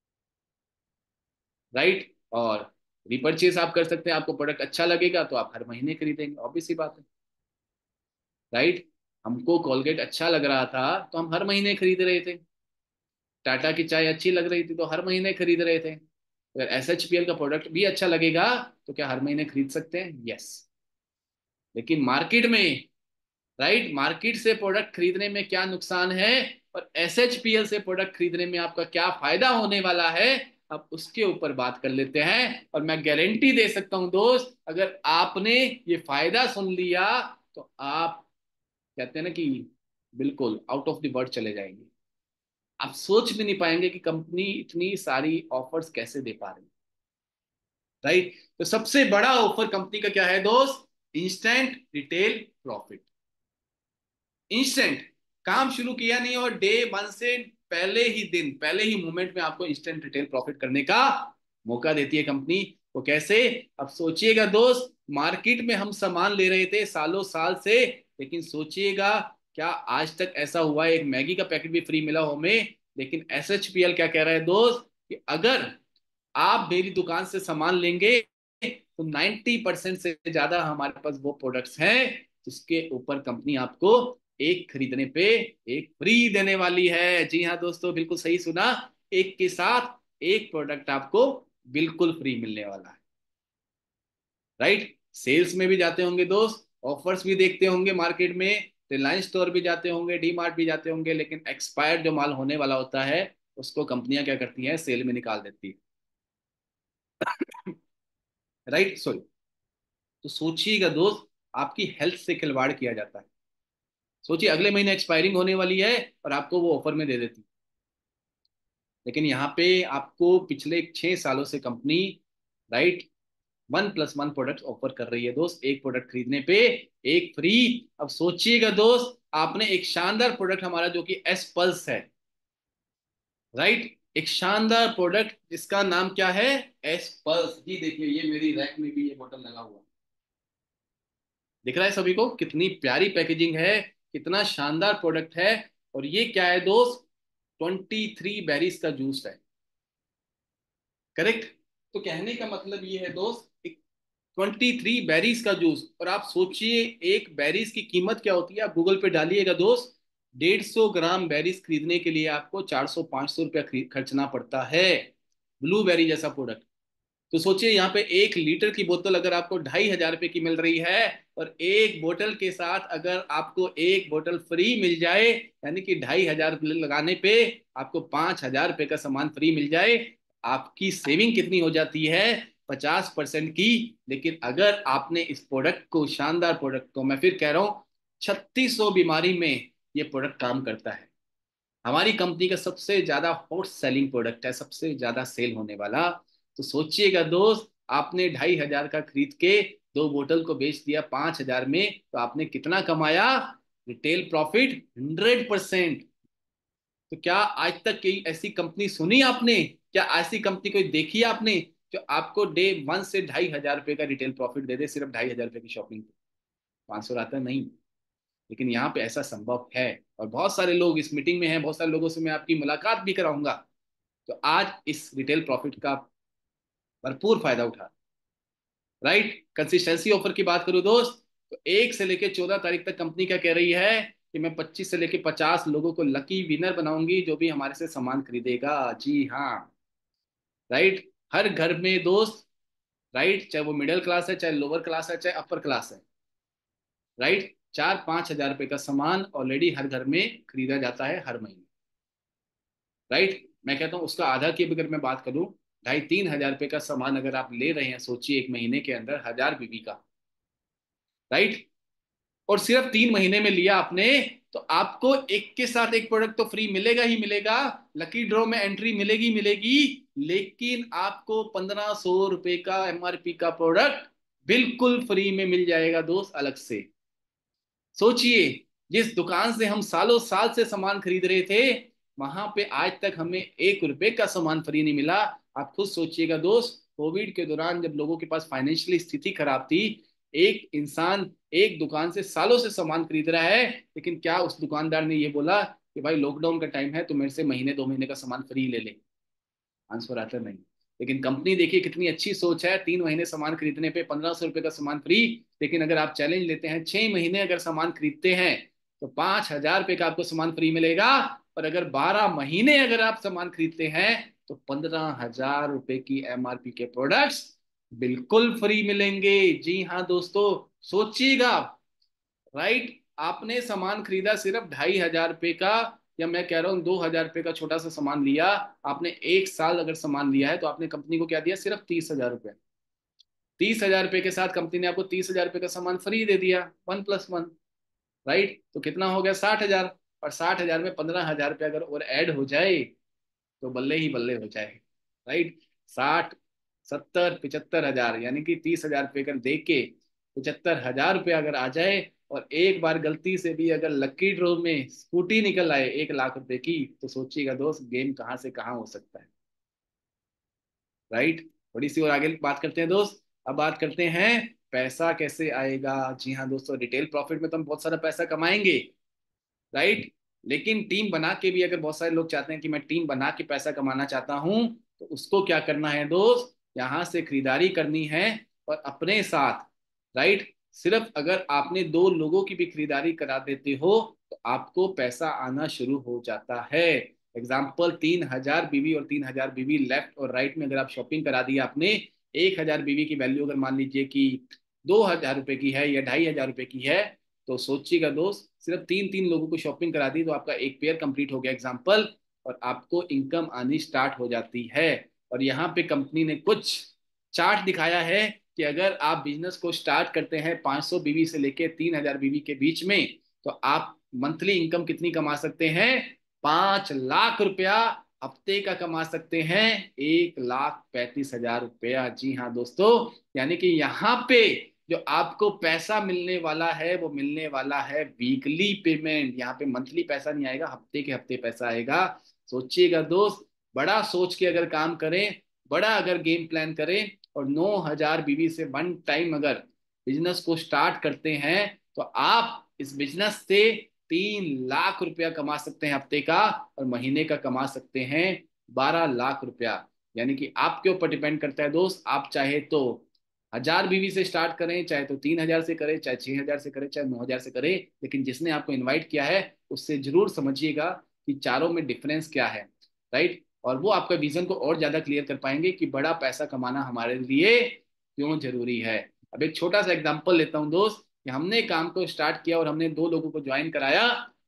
S1: राइट। और रिपर्चेस आप कर सकते हैं। आपको प्रोडक्ट अच्छा लगेगा तो आप हर महीने खरीदेंगे, ऑब्वियस सी बात है, राइट। हमको कोलगेट अच्छा लग रहा था तो हम हर महीने खरीद रहे थे। टाटा की चाय अच्छी लग रही थी तो हर महीने खरीद रहे थे। अगर SHPL का प्रोडक्ट भी अच्छा लगेगा तो क्या हर महीने खरीद सकते हैं? यस। लेकिन मार्केट में, राइट, मार्केट से प्रोडक्ट खरीदने में क्या नुकसान है और SHPL से प्रोडक्ट खरीदने में आपका क्या फायदा होने वाला है, अब उसके ऊपर बात कर लेते हैं। और मैं गारंटी दे सकता हूं दोस्त, अगर आपने ये फायदा सुन लिया तो आप, कहते हैं ना कि, बिल्कुल आउट ऑफ द वर्ड चले जाएंगे। आप सोच भी नहीं पाएंगे कि कंपनी इतनी सारी ऑफर्स कैसे दे पा रही है, राइट। तो सबसे बड़ा ऑफर कंपनी का क्या है दोस्त? Instant retail profit. इंस्टेंट, काम शुरू किया नहीं और डे 1 से पहले ही दिन, पहले ही मोमेंट में आपको इंस्टेंट रिटेल प्रॉफिट करने का मौका देती है कंपनी। वो कैसे? अब सोचिएगा दोस्त, मार्केट में हम सामान ले रहे थे सालों साल से, लेकिन सोचिएगा क्या आज तक ऐसा हुआ है एक मैगी का पैकेट भी फ्री मिला हो हमें? लेकिन SHPL क्या कह रहा है दोस्त कि अगर आप मेरी दुकान से सामान लेंगे तो 90% से ज्यादा हमारे पास वो प्रोडक्ट्स हैं जिसके ऊपर कंपनी आपको एक खरीदने पे एक फ्री देने वाली है। जी हाँ दोस्तों, बिल्कुल सही सुना, एक के साथ एक प्रोडक्ट आपको बिल्कुल फ्री मिलने वाला है, राइट। सेल्स में भी जाते होंगे दोस्त, ऑफर्स भी देखते होंगे मार्केट में, रिलायंस स्टोर भी जाते होंगे, डी मार्ट भी जाते होंगे, लेकिन एक्सपायर्ड जो माल होने वाला होता है उसको कंपनियां क्या करती हैं? सेल में निकाल देती है, राइट, सॉरी। तो सोचिएगा दोस्त, आपकी हेल्थ से खिलवाड़ किया जाता है। सोचिए अगले महीने एक्सपायरिंग होने वाली है और आपको वो ऑफर में दे देती। लेकिन यहाँ पे आपको पिछले 6 सालों से कंपनी, राइट, 1+1 प्रोडक्ट ऑफर कर रही है दोस्त, एक प्रोडक्ट खरीदने पे एक फ्री। अब सोचिएगा दोस्त, आपने एक शानदार प्रोडक्ट हमारा जो कि एस पल्स है, राइट, एक शानदार प्रोडक्ट जिसका नाम क्या है? S pulse. जी देखिए, ये मेरी रैक में भी ये बोतल लगा हुआ है, दिख रहा है सभी को? कितनी प्यारी पैकेजिंग है, कितना शानदार प्रोडक्ट है। और ये क्या है दोस्त? 23 बेरीज का जूस है, करेक्ट। तो कहने का मतलब ये है दोस्त, 23 बेरीज का जूस। और आप सोचिए एक बेरीज की कीमत क्या होती है, आप गूगल पे डालिएगा दोस्त, 150 ग्राम बेरीज खरीदने के लिए आपको 400-500 रुपया खर्चना पड़ता है, ब्लूबेरी जैसा प्रोडक्ट। तो सोचिए यहाँ पे 1 लीटर की बोतल अगर आपको 2,500 रुपए की मिल रही है और एक बोतल के साथ अगर आपको एक बोतल फ्री मिल जाए, यानी कि 2,500 लगाने पे आपको 5,000 रुपए का सामान फ्री मिल जाए, आपकी सेविंग कितनी हो जाती है? 50% की। लेकिन अगर आपने इस प्रोडक्ट को, शानदार प्रोडक्ट को, मैं फिर कह रहा हूँ, 3600 बीमारी में ये प्रोडक्ट काम करता है। हमारी कंपनी का सबसे ज्यादा हॉट सेलिंग प्रोडक्ट है, सबसे ज्यादा सेल होने वाला। तो सोचिएगा दोस्त, आपने 2,500 का खरीद के 2 बोतल को बेच दिया 5,000 में, तो आपने कितना कमाया? Retail profit 100%। तो क्या आज तक कोई ऐसी कंपनी सुनी आपने? क्या ऐसी कंपनी कोई देखी आपने जो आपको डे 1 से 2,500 रुपए का रिटेल प्रॉफिट दे दे, सिर्फ 2,500 रुपए की शॉपिंग पे? 500 आता नहीं। लेकिन यहाँ पे ऐसा संभव है, और बहुत सारे लोग इस मीटिंग में हैं, बहुत सारे लोगों से मैं आपकी मुलाकात भी कराऊंगा। तो आज इस रिटेल प्रॉफिट का भरपूर फायदा उठा। राइट, कंसिस्टेंसी ऑफर की बात करूं दोस्त, तो 1 से लेकर 14 तारीख तक कंपनी क्या कह रही है कि मैं 25 से लेकर 50 लोगों को लकी विनर बनाऊंगी जो भी हमारे से सामान खरीदेगा। जी हाँ। राइट, हर घर में दोस्त, राइट, चाहे वो मिडिल क्लास है, चाहे लोअर क्लास है, चाहे अपर क्लास है, राइट, 4-5 हजार रुपए का सामान ऑलरेडी हर घर में खरीदा जाता है हर महीने। राइट, मैं कहता हूँ उसका आधा की भी अगर मैं बात करूँ, 2,500-3 हजार रुपए का सामान अगर आप ले रहे हैं, सोचिए एक महीने के अंदर 1000 बीबी का। राइट, और सिर्फ 3 महीने में लिया आपने, तो आपको एक के साथ एक प्रोडक्ट तो फ्री मिलेगा ही मिलेगा, लकी ड्रॉ में एंट्री मिलेगी मिलेगी, लेकिन आपको 1500 रुपए का एमआरपी का प्रोडक्ट बिल्कुल फ्री में मिल जाएगा दोस्त, अलग से। सोचिए, जिस दुकान से हम सालों साल से सामान खरीद रहे थे, वहां पे आज तक हमें 1 रुपए का सामान फ्री नहीं मिला। आप खुद सोचिएगा दोस्त, कोविड के दौरान जब लोगों के पास फाइनेंशियली स्थिति खराब थी, एक इंसान एक दुकान से सालों से सामान खरीद रहा है, लेकिन क्या उस दुकानदार ने ये बोला कि भाई लॉकडाउन का टाइम है तो मेरे से महीने 2 महीने का सामान फ्री ले ले? आंसर आता नहीं। लेकिन कंपनी देखिए कितनी अच्छी सोच है, 3 महीने सामान खरीदने पे 1500 रुपए का सामान फ्री। लेकिन अगर आप चैलेंज लेते हैं, 6 महीने अगर सामान खरीदते हैं तो 5000 रुपए का आपको सामान फ्री मिलेगा। और अगर 12 महीने अगर आप सामान खरीदते हैं तो 15,000 रुपए की एमआरपी के प्रोडक्ट्स बिल्कुल फ्री मिलेंगे। जी हाँ दोस्तों, सोचिएगा। राइट, आपने सामान खरीदा सिर्फ 2,500 रुपए का, या मैं कह रहा हूँ 2,000 रुपए का छोटा सा सामान लिया। आपने 1 साल अगर सामान लिया है तो आपने कंपनी को क्या दिया? सिर्फ 30,000 रुपए। 30,000 रुपए के साथ कंपनी ने आपको 30,000 रुपए का सामान फ्री दे दिया, 1+1। राइट, तो कितना हो गया? 60,000। और 60,000 में 15,000 रुपये अगर और ऐड हो जाए तो बल्ले ही बल्ले हो जाए। राइट, 60, 70, 75 हजार, यानी कि 30,000 रुपये अगर दे के 75,000 रुपये अगर आ जाए, और एक बार गलती से भी अगर लकी ड्रॉ में स्कूटी निकल आए 1 लाख रुपए की, तो सोचिएगा दोस्त गेम कहाँ से कहाँ हो सकता है। राइट, थोड़ी सी और आगे बात करते हैं दोस्त। अब बात करते हैं पैसा कैसे आएगा। जी हाँ दोस्तों, रिटेल प्रॉफिट में तो हम बहुत सारा पैसा कमाएंगे। राइट, लेकिन टीम बना के भी अगर बहुत सारे लोग चाहते हैं कि मैं टीम बना के पैसा कमाना चाहता हूं, तो उसको क्या करना है दोस्त? यहां से खरीदारी करनी है और अपने साथ, राइट, सिर्फ अगर आपने 2 लोगों की भी खरीदारी करा देते हो तो आपको पैसा आना शुरू हो जाता है। एग्जाम्पल, 3,000 बीवी और 3,000 बीवी लेफ्ट और राइट में अगर आप शॉपिंग करा दी आपने, 1,000 बीवी की वैल्यू अगर मान लीजिए कि 2,000 रुपए की है या 2,500 रुपए की है, तो सोचिएगा दोस्त, सिर्फ 3-3 लोगों को शॉपिंग करा दी तो आपका एक पेयर कंप्लीट हो गया एग्जाम्पल, और आपको इनकम आनी स्टार्ट हो जाती है। और यहाँ पे कंपनी ने कुछ चार्ट दिखाया है कि अगर आप बिजनेस को स्टार्ट करते हैं 500 बीवी से लेके 3,000 बीवी के बीच में, तो आप मंथली इनकम कितनी कमा सकते हैं? 5 लाख रुपया हफ्ते का कमा सकते हैं, 1,35,000 रुपया। जी हाँ दोस्तों, यानी कि यहाँ पे जो आपको पैसा मिलने वाला है वो मिलने वाला है वीकली पेमेंट। यहाँ पे मंथली पैसा नहीं आएगा, हफ्ते के हफ्ते पैसा आएगा। सोचिएगा दोस्त, बड़ा सोच के अगर काम करें, बड़ा अगर गेम प्लान करें, और 9,000 बीवी से वन टाइम अगर बिजनेस को स्टार्ट करते हैं, तो आप इस बिजनेस से 3 लाख रुपया कमा सकते हैं हफ्ते का, और महीने का कमा सकते हैं 12 लाख रुपया। यानी कि आपके ऊपर डिपेंड करता है दोस्त, आप चाहे तो 1000 बीवी से स्टार्ट करें, चाहे तो 3,000 से करें, चाहे 6,000 से करें, चाहे 9,000 से करें। लेकिन जिसने आपको इनवाइट किया है उससे जरूर समझिएगा कि चारों में डिफरेंस क्या है। राइट, और वो आपका विजन को और ज्यादा क्लियर कर पाएंगे कि बड़ा पैसा कमाना हमारे लिए क्यों जरूरी है। अब एक छोटा सा एग्जांपल लेता हूं दोस्त, कि हमने काम को स्टार्ट किया और हमने 2 लोगों को ज्वाइन कराया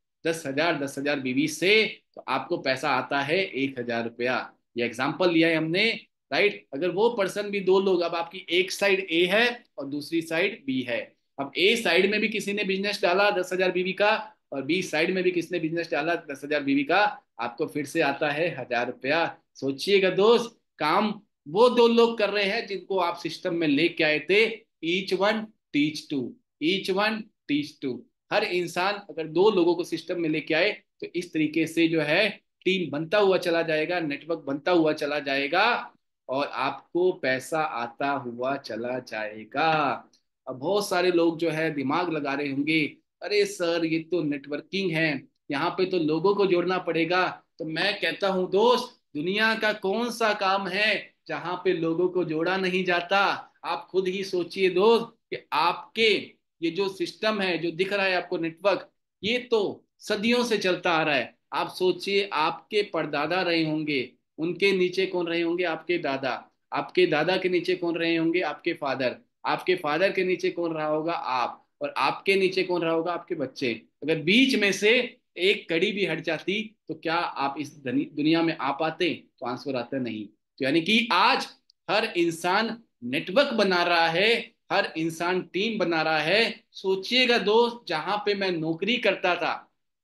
S1: 10,000 बीवी से, तो आपको पैसा आता है 1,000 रुपया। ये एग्जाम्पल लिया है हमने। राइट, अगर वो पर्सन भी 2 लोग, अब आपकी एक साइड ए है और दूसरी साइड बी है। अब ए साइड में भी किसी ने बिजनेस डाला 10,000 बीवी का, और बी साइड में भी किसी ने बिजनेस डाला 10,000 बीवी का, आपको फिर से आता है 1,000 रुपया। सोचिएगा दोस्त, काम वो 2 लोग कर रहे हैं जिनको आप सिस्टम में लेके आए थे। Each one teach two, each one teach two. हर इंसान अगर 2 लोगों को सिस्टम में लेके आए तो इस तरीके से जो है टीम बनता हुआ चला जाएगा, नेटवर्क बनता हुआ चला जाएगा, और आपको पैसा आता हुआ चला जाएगा। अब बहुत सारे लोग जो है दिमाग लगा रहे होंगे, अरे सर ये तो नेटवर्किंग है, यहाँ पे तो लोगों को जोड़ना पड़ेगा। तो मैं कहता हूँ दोस्त, दुनिया का कौन सा काम है जहाँ पे लोगों को जोड़ा नहीं जाता। आप खुद ही सोचिए दोस्त कि आपके ये जो सिस्टम है जो दिख रहा है आपको नेटवर्क, ये तो सदियों से चलता आ रहा है। आप सोचिए आपके परदादा रहे होंगे, उनके नीचे कौन रहे होंगे, आपके दादा, आपके दादा के नीचे कौन रहे होंगे, आपके फादर, आपके फादर के नीचे कौन रहा होगा, आप, और आपके नीचे कौन रहा होगा, आपके बच्चे। अगर बीच में से एक कड़ी भी हट जाती तो क्या आप इस दुनिया में आ पाते? तो आंसर आता नहीं। तो यानी कि आज हर इंसान नेटवर्क बना रहा है, हर इंसान टीम बना रहा है। सोचिएगा दोस्त, जहां पे मैं नौकरी करता था,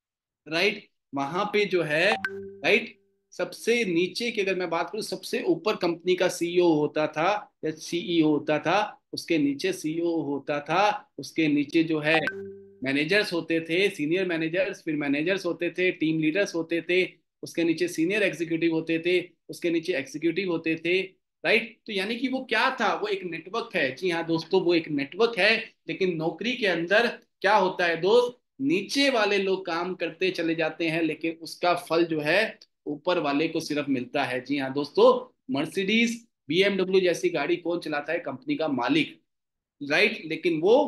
S1: राइट, वहां पे जो है, राइट, सबसे नीचे की अगर मैं बात करूं, सबसे ऊपर कंपनी का सीईओ होता था या सीईओ होता था, उसके नीचे सीईओ होता था, उसके नीचे जो है मैनेजर्स होते थे, सीनियर मैनेजर्स, फिर मैनेजर्स होते थे, टीम लीडर्स होते थे, उसके नीचे सीनियर एग्जीक्यूटिव होते थे, उसके नीचे एग्जीक्यूटिव होते थे, राइट। तो यानी कि वो क्या था, वो एक नेटवर्क है। जी हाँ दोस्तों, वो एक नेटवर्क है। लेकिन नौकरी के अंदर क्या होता है दोस्त, नीचे वाले लोग काम करते चले जाते हैं, लेकिन उसका फल जो है ऊपर वाले को सिर्फ मिलता है। जी हाँ दोस्तों, मर्सिडीज बीएमडब्ल्यू जैसी गाड़ी कौन चलाता है? कंपनी का मालिक, राइट। लेकिन वो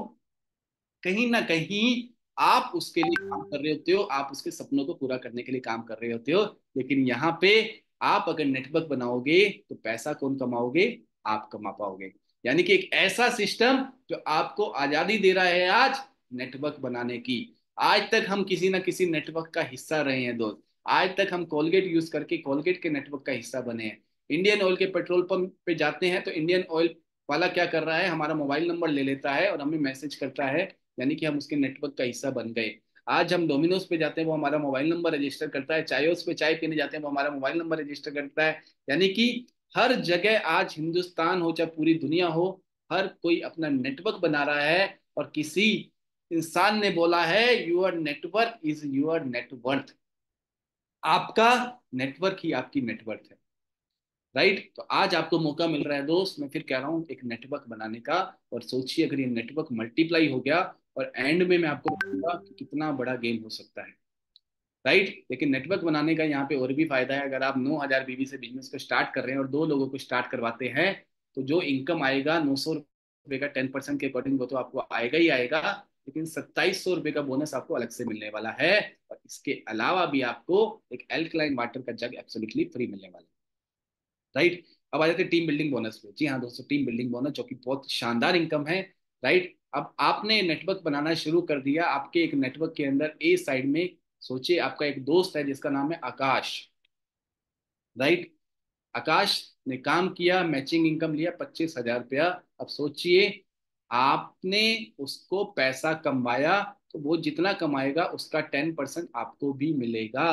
S1: कहीं ना कहीं आप उसके लिए काम कर रहे होते हो, आप उसके सपनों को पूरा करने के लिए काम कर रहे होते हो। लेकिन यहाँ पे आप अगर नेटवर्क बनाओगे तो पैसा कौन कमाओगे? आप कमा पाओगे। यानी कि एक ऐसा सिस्टम जो आपको आजादी दे रहा है आज नेटवर्क बनाने की। आज तक हम किसी ना किसी नेटवर्क का हिस्सा रहे हैं दोस्त। आज तक हम कोलगेट यूज करके कोलगेट के नेटवर्क का हिस्सा बने हैं। इंडियन ऑयल के पेट्रोल पंप पे जाते हैं तो इंडियन ऑयल वाला क्या कर रहा है, हमारा मोबाइल नंबर ले लेता है और हमें मैसेज करता है, यानी कि हम उसके नेटवर्क का हिस्सा बन गए। आज हम डोमिनोज पे जाते हैं, वो हमारा मोबाइल नंबर रजिस्टर करता है। चायोस पे चाय पीने जाते हैं, वो हमारा मोबाइल नंबर रजिस्टर करता है। यानी कि हर जगह आज हिंदुस्तान हो चाहे पूरी दुनिया हो, हर कोई अपना नेटवर्क बना रहा है। और किसी इंसान ने बोला है, your network is your net worth. आपका नेटवर्क ही आपकी नेटवर्थ है, राइट। तो आज आपको मौका मिल रहा है दोस्त, मैं फिर कह रहा हूँ, एक नेटवर्क बनाने का। और सोचिए अगर ये नेटवर्क मल्टीप्लाई हो गया, और एंड में मैं आपको बताऊंगा कि कितना बड़ा गेम हो सकता है, राइट। लेकिन नेटवर्क बनाने का यहाँ पे और भी फायदा है। अगर आप 9,000 बीवी से बिजनेस को स्टार्ट कर रहे हैं और दो लोगों को स्टार्ट करवाते हैं, तो जो इनकम आएगा 900 रुपये का 10% के अकॉर्डिंग, वो तो आपको आएगा ही आएगा। लेकिन 2700 रुपये का बोनस आपको अलग से मिलने वाला है। और इसके अलावा भी आपको एक एल्कलाइन वाटर का जग एब्सोल्युटली फ्री मिलने वाला है, राइट। अब आ जाते हैं टीम बिल्डिंग बोनस पे। जी हाँ दोस्तों, टीम बिल्डिंग बोनस जो कि बहुत शानदार इनकम है, राइट। अब आपने नेटवर्क बनाना शुरू कर दिया, आपके एक नेटवर्क के अंदर ए साइड में सोचिए आपका एक दोस्त है जिसका नाम है आकाश, राइट। आकाश ने काम किया, मैचिंग इनकम लिया 25,000 रुपया। अब सोचिए आपने उसको पैसा कमाया, तो वो जितना कमाएगा उसका 10% आपको भी मिलेगा।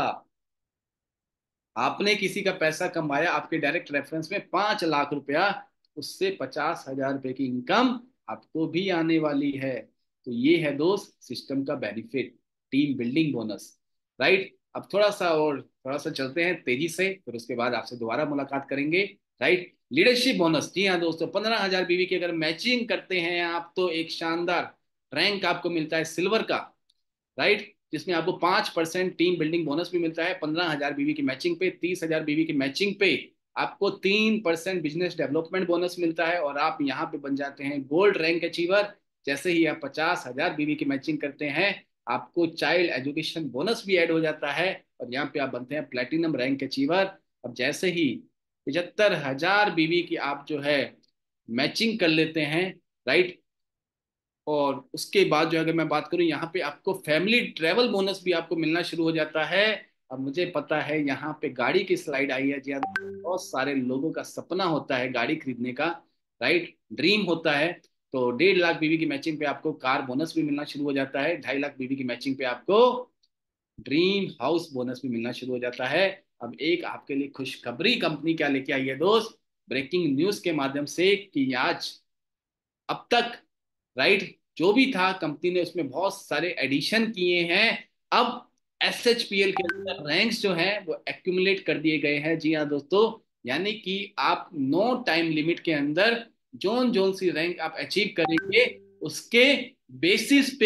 S1: आपने किसी का पैसा कमाया, आपके डायरेक्ट रेफरेंस में 5 लाख रुपया, उससे 50,000 रुपए की इनकम आपको भी आने वाली है। तो ये है दोस्त सिस्टम का benefit, team building bonus, right. अब थोड़ा सा चलते हैं तेजी से, फिर उसके बाद आपसे दोबारा मुलाकात करेंगे, राइट। लीडरशिप बोनस, जी हाँ दोस्तों, 15,000 बीवी की अगर मैचिंग करते हैं आप, तो एक शानदार रैंक आपको मिलता है सिल्वर का, राइट, जिसमें आपको 5% टीम बिल्डिंग बोनस भी मिलता है। 15,000 बीवी की मैचिंग पे, 30,000 बीवी की मैचिंग पे आपको 3% बिजनेस डेवलपमेंट बोनस मिलता है, और आप यहाँ पे बन जाते हैं गोल्ड रैंक अचीवर। जैसे ही आप 50,000 बीवी की मैचिंग करते हैं, आपको चाइल्ड एजुकेशन बोनस भी ऐड हो जाता है, और यहाँ पे आप बनते हैं प्लेटिनम रैंक अचीवर। अब जैसे ही 75,000 बीवी की आप जो है मैचिंग कर लेते हैं, राइट, और उसके बाद जो है, अगर मैं बात करूं, यहाँ पे आपको फैमिली ट्रेवल बोनस भी आपको मिलना शुरू हो जाता है। अब मुझे पता है यहाँ पे गाड़ी की स्लाइड आई है, जी हाँ, बहुत सारे लोगों का सपना होता है गाड़ी खरीदने का, राइट, ड्रीम होता है। तो 1.5 लाख बीवी की मैचिंग पे आपको कार बोनस भी मिलना शुरू हो जाता है। 2.5 लाख बीवी की मैचिंग पे आपको ड्रीम हाउस बोनस भी मिलना शुरू हो जाता है। अब एक आपके लिए खुशखबरी कंपनी क्या लेके आई है दोस्त, ब्रेकिंग न्यूज के माध्यम से, कि आज अब तक, राइट, जो भी था कंपनी ने उसमें बहुत सारे एडिशन किए हैं। अब एसएचपीएल के अंदर रैंक्स जो हैं वो एक्यूमुलेट कर दिए गए हैं। जी हाँ दोस्तों, यानी कि आप नो टाइम लिमिट के अंदर जोन जोन सी रैंक आप अचीव करेंगे, उसके बेसिस पे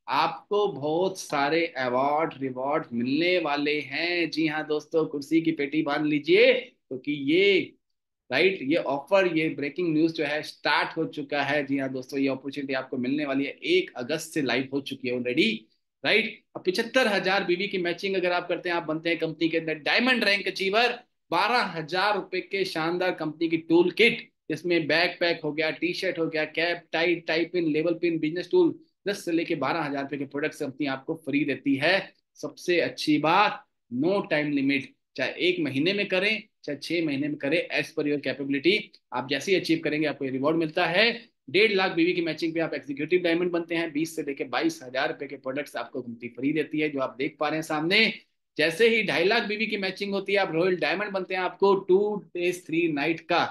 S1: आपको बहुत सारे अवार्ड रिवॉर्ड मिलने वाले हैं। जी हाँ दोस्तों, कुर्सी की पेटी बांध लीजिए, क्योंकि ये राइट, ये ऑफर, ये ब्रेकिंग न्यूज जो है स्टार्ट हो चुका है। जी हाँ दोस्तों, ये अपॉर्चुनिटी आपको मिलने वाली है, 1 अगस्त से लाइव हो चुकी है ऑलरेडी। राइट, अब 75,000 बीवी की मैचिंग अगर आप करते हैं, आप बनते हैं कंपनी के अंदर डायमंड रैंक अचीवर। 12,000 रुपए के शानदार कंपनी की टूल किट, जिसमें बैक पैक हो गया, टी शर्ट हो गया, cap, tie, tie pin, level pin, business tool, 10 से लेके 12,000 रुपए के प्रोडक्ट्स कंपनी आपको फ्री देती है। सबसे अच्छी बात, नो टाइम लिमिट, चाहे 1 महीने में करें चाहे 6 महीने में करें, एज पर योर कैपेबिलिटी। आप जैसे ही अचीव करेंगे आपको ये रिवॉर्ड मिलता है। 1.5 लाख बीवी की मैचिंग पे आप एग्जीक्यूटिव डायमंड बनते हैं। 20 से लेके 22,000 रुपए के प्रोडक्ट्स आपको कंपनी फ्री देती है, जो आप देख पा रहे हैं सामने। जैसे ही 2.5 लाख बीवी की मैचिंग होती है, आप रॉयल डायमंड बनते हैं। आपको 2 डेज 3 नाइट का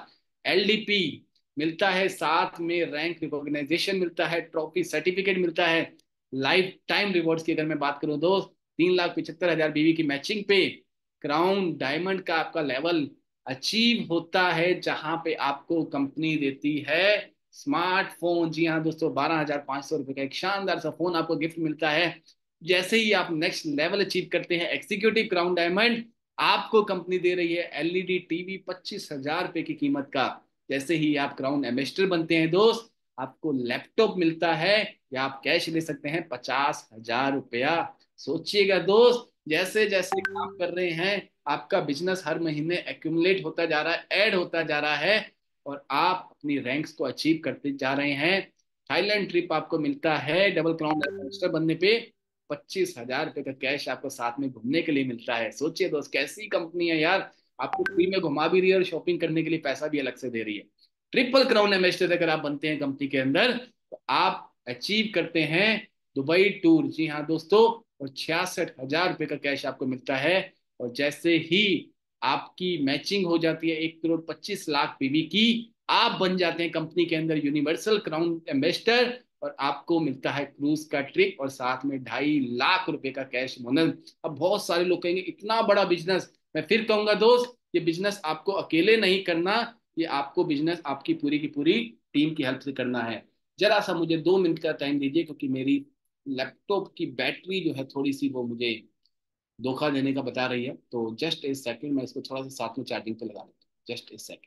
S1: LDP मिलता है, साथ में रैंक रिकॉग्नाइजेशन मिलता है, ट्रॉफी सर्टिफिकेट मिलता है। लाइफ टाइम रिवॉर्ड्स की अगर मैं बात करूं दोस्त, 3,75,000 बीवी की मैचिंग पे क्राउन डायमंड का आपका लेवल अचीव होता है, जहां पे आपको कंपनी देती है स्मार्टफोन। जी हाँ दोस्तों, 12,500 रुपए का एक शानदार सा फोन आपको गिफ्ट मिलता है। जैसे ही आप नेक्स्ट लेवल अचीव करते हैं एग्जीक्यूटिव क्राउन डायमंड, आपको कंपनी दे रही है LED टीवी 25,000 रुपए की कीमत का। जैसे ही आप क्राउन एम्बेसडर बनते हैं दोस्त, आपको लैपटॉप मिलता है, या आप कैश ले सकते हैं 50,000 रुपया। सोचिएगा दोस्त, जैसे जैसे काम कर रहे हैं, आपका बिजनेस हर महीने एक्यूमुलेट होता जा रहा है, ऐड होता जा रहा है, और आप अपनी रैंक्स को अचीव करते जा रहे हैं। थाईलैंड ट्रिप आपको मिलता है डबल क्राउन एम्बेसडर बनने पे। 25,000 रुपए का कैश आपको साथ में घूमने के लिए मिलता है। सोचिए दोस्त, कैसी कंपनी है यार, आपको फ्री में घुमा भी रही है और शॉपिंग करने के लिए पैसा भी अलग से दे रही है। ट्रिपल क्राउन एम्बेसडर अगर आप बनते हैं कंपनी के अंदर, तो आप अचीव करते हैं दुबई टूर। जी हाँ दोस्तों, और 66,000 रुपए का कैश आपको मिलता है। और जैसे ही आपकी मैचिंग हो जाती है 1,25,00,000 पीवी की, आप बन जाते हैं कंपनी के अंदर यूनिवर्सल क्राउन एम्बेसडर, और आपको मिलता है क्रूज का ट्रिप और साथ में 2.5 लाख रुपए का कैश बोनस। अब बहुत सारे लोग कहेंगे इतना बड़ा बिजनेस, मैं फिर कहूंगा दोस्त, ये बिजनेस आपको अकेले नहीं करना, ये आपको बिजनेस आपकी पूरी की पूरी टीम की हेल्प से करना है। जरा सा मुझे 2 मिनट का टाइम दीजिए, क्योंकि मेरी लैपटॉप की बैटरी जो है थोड़ी सी वो मुझे धोखा देने का बता रही है। तो जस्ट ए सेकंड, मैं इसको थोड़ा सा साथ में चार्जिंग पे लगा लेता हूँ, जस्ट ए सेकंड।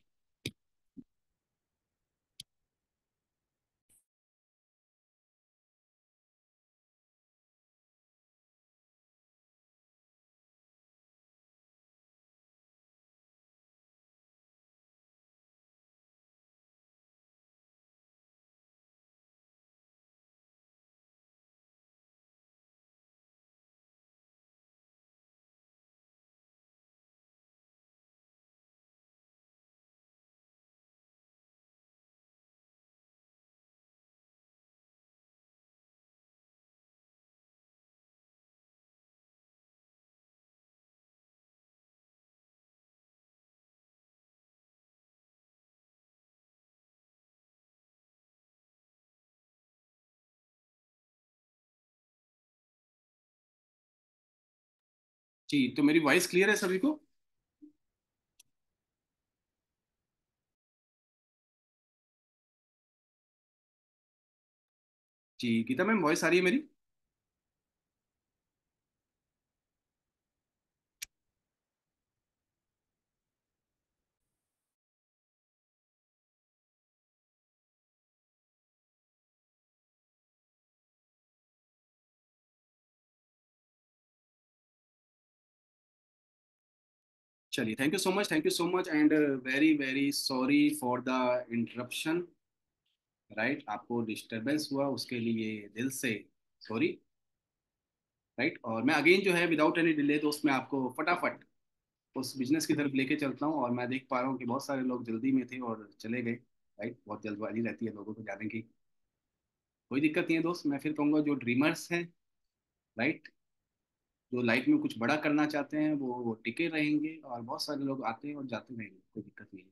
S1: जी, तो मेरी वॉइस क्लियर है सभी को? जी गीता मैम, वॉइस आ रही है मेरी? चलिए, thank you so much, thank you so much, and very very sorry for the interruption. Right, आपको डिस्टरबेंस हुआ उसके लिए दिल से सॉरी। राइट, और मैं अगेन जो है विदाउट एनी डिले दोस्त, मैं आपको फटाफट उस बिजनेस की तरफ लेके चलता हूँ। और मैं देख पा रहा हूँ कि बहुत सारे लोग जल्दी में थे और चले गए। राइट, बहुत जल्दबाजी रहती है लोगों को जाने की। कोई दिक्कत नहीं है दोस्त, मैं फिर कहूँगा जो ड्रीमर्स हैं, राइट, जो लाइफ में कुछ बड़ा करना चाहते हैं, वो टिके रहेंगे, और बहुत सारे लोग आते हैं और जाते रहेंगे, कोई दिक्कत नहीं है।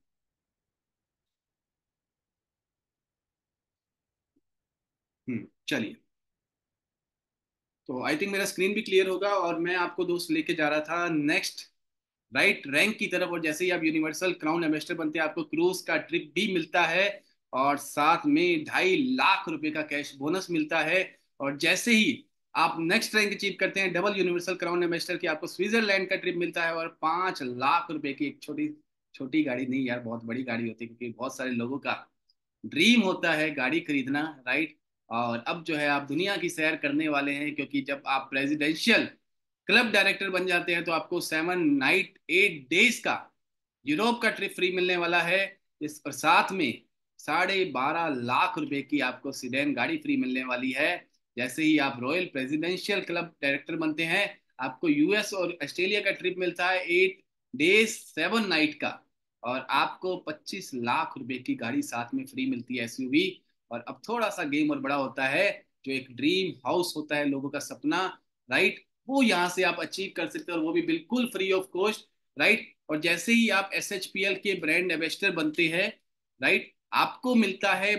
S1: चलिए, तो आई थिंक मेरा स्क्रीन भी क्लियर होगा, और मैं आपको दोस्त लेके जा रहा था नेक्स्ट राइट रैंक की तरफ। और जैसे ही आप यूनिवर्सल क्राउन एम्बेसडर बनते हैं, आपको क्रूज का ट्रिप भी मिलता है, और साथ में 2.5 लाख रुपए का कैश बोनस मिलता है। और जैसे ही आप नेक्स्ट रैंक अचीव करते हैं, डबल यूनिवर्सल क्राउन एम्बेसडर की, आपको स्विट्जरलैंड का ट्रिप मिलता है और 5 लाख रुपए की एक छोटी छोटी गाड़ी नहीं यार, बहुत बड़ी गाड़ी होती है, क्योंकि बहुत सारे लोगों का ड्रीम होता है गाड़ी खरीदना, राइट। और अब जो है आप दुनिया की सैर करने वाले हैं, क्योंकि जब आप प्रेसिडेंशियल क्लब डायरेक्टर बन जाते हैं तो आपको 7 नाइट 8 डेज का यूरोप का ट्रिप फ्री मिलने वाला है। इस और साथ में 12.5 लाख रुपए की आपको सीडेन गाड़ी फ्री मिलने वाली है। जैसे ही आप रॉयल प्रेसिडेंशियल क्लब डायरेक्टर बनते हैं, आपको यूएस और ऑस्ट्रेलिया का ट्रिप मिलता है 8 डेज 7 नाइट का, और आपको 25 लाख रुपए की गाड़ी साथ में फ्री मिलती है, एसयूवी। और अब थोड़ा सा गेम और बड़ा होता है, जो एक ड्रीम हाउस होता है लोगों का सपना, राइट, वो यहाँ से आप अचीव कर सकते हो, और वो भी बिल्कुल फ्री ऑफ कॉस्ट, राइट। और जैसे ही आप एसएचपीएल के ब्रांड एम्बेसडर बनते हैं, राइट, आपको मिलता है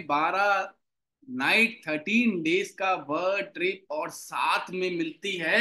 S1: 12 नाइट 13 डेज का वर्ल्ड ट्रिप, और साथ में मिलती है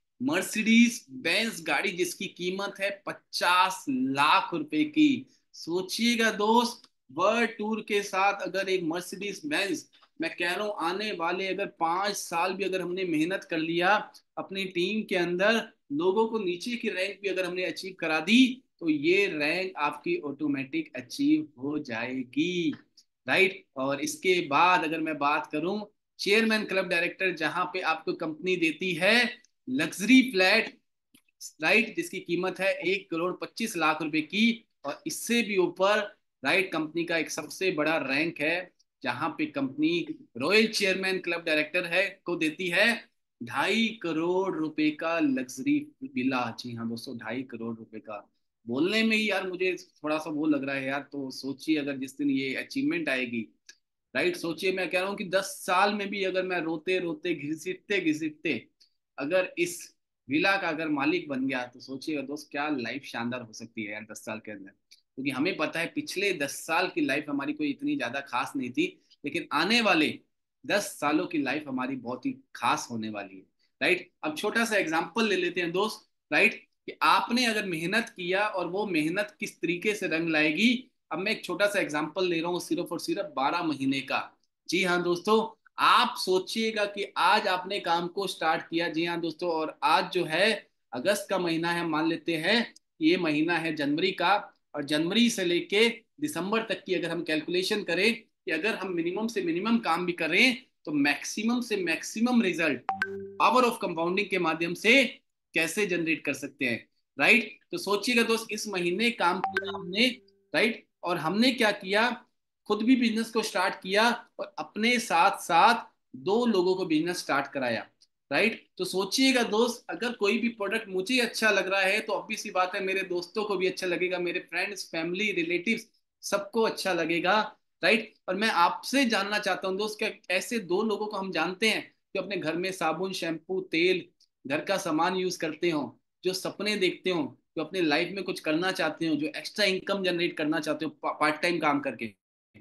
S1: मर्सिडीज बेंज गाड़ी, जिसकी कीमत है 50 लाख रुपए की। सोचिएगा दोस्त, वर्ल्ड टूर के साथ अगर एक मर्सिडीज बेंज, मैं कह रहा हूं आने वाले अगर 5 साल भी अगर हमने मेहनत कर लिया अपनी टीम के अंदर, लोगों को नीचे की रैंक भी अगर हमने अचीव करा दी, तो ये रैंक आपकी ऑटोमेटिक अचीव हो जाएगी, राइट। और इसके बाद अगर मैं बात करूं चेयरमैन क्लब डायरेक्टर, जहां पे आपको कंपनी देती है लग्जरी फ्लैट, राइट, जिसकी कीमत है 1 करोड़ 25 लाख रुपए की। और इससे भी ऊपर, राइट, कंपनी का एक सबसे बड़ा रैंक है, जहां पे company royal chairman club director है को देती है 2.5 करोड़ रुपए का लग्जरी विला। जी हाँ दोस्तों, 2.5 करोड़ रुपए का। बोलने में ही यार मुझे थोड़ा सा वो लग रहा है यार, तो सोचिए अगर जिस दिन ये अचीवमेंट आएगी, राइट, सोचिए, मैं कह रहा हूँ कि 10 साल में भी अगर मैं रोते रोते घिसटते घिसटते अगर इस विला का अगर मालिक बन गया, तो सोचिएगा दोस्त क्या लाइफ शानदार हो सकती है यार 10 साल के अंदर। क्योंकि हमें पता है पिछले 10 साल की लाइफ हमारी कोई इतनी ज्यादा खास नहीं थी, लेकिन आने वाले 10 सालों की लाइफ हमारी बहुत ही खास होने वाली है, राइट। अब छोटा सा एग्जाम्पल ले लेते हैं दोस्त, राइट, कि आपने अगर मेहनत किया और वो मेहनत किस तरीके से रंग लाएगी। अब मैं एक छोटा सा एग्जाम्पल ले रहा हूँ, सिर्फ और सिर्फ 12 महीने का। जी हाँ दोस्तों, आप सोचिएगा कि आज आपने काम को स्टार्ट किया, जी हाँ दोस्तों, और आज जो है अगस्त का महीना है, मान लेते हैं ये महीना है जनवरी का, और जनवरी से लेके दिसंबर तक की अगर हम कैलकुलेशन करें कि अगर हम मिनिमम से मिनिमम काम भी करें, तो मैक्सिमम से maximum result power of compounding के माध्यम से कैसे जनरेट कर सकते हैं, राइट। तो सोचिएगा दोस्त, इस महीने काम किया हमने, राइट, और हमने क्या किया, खुद भी बिजनेस को स्टार्ट किया और अपने साथ साथ 2 लोगों को बिजनेस स्टार्ट कराया, राइट। तो सोचिएगा दोस्त, अगर कोई भी प्रोडक्ट मुझे अच्छा लग रहा है, तो ऑब्वियस सी बात है मेरे दोस्तों को भी अच्छा लगेगा, मेरे फ्रेंड्स फैमिली रिलेटिव्स सबको अच्छा लगेगा, राइट। और मैं आपसे जानना चाहता हूँ दोस्त, क्या ऐसे 2 लोगों को हम जानते हैं जो अपने घर में साबुन शैम्पू तेल घर का सामान यूज करते हो, जो सपने देखते हो, जो अपने लाइफ में कुछ करना चाहते हो, जो एक्स्ट्रा इनकम जनरेट करना चाहते हो पार्ट टाइम काम करके,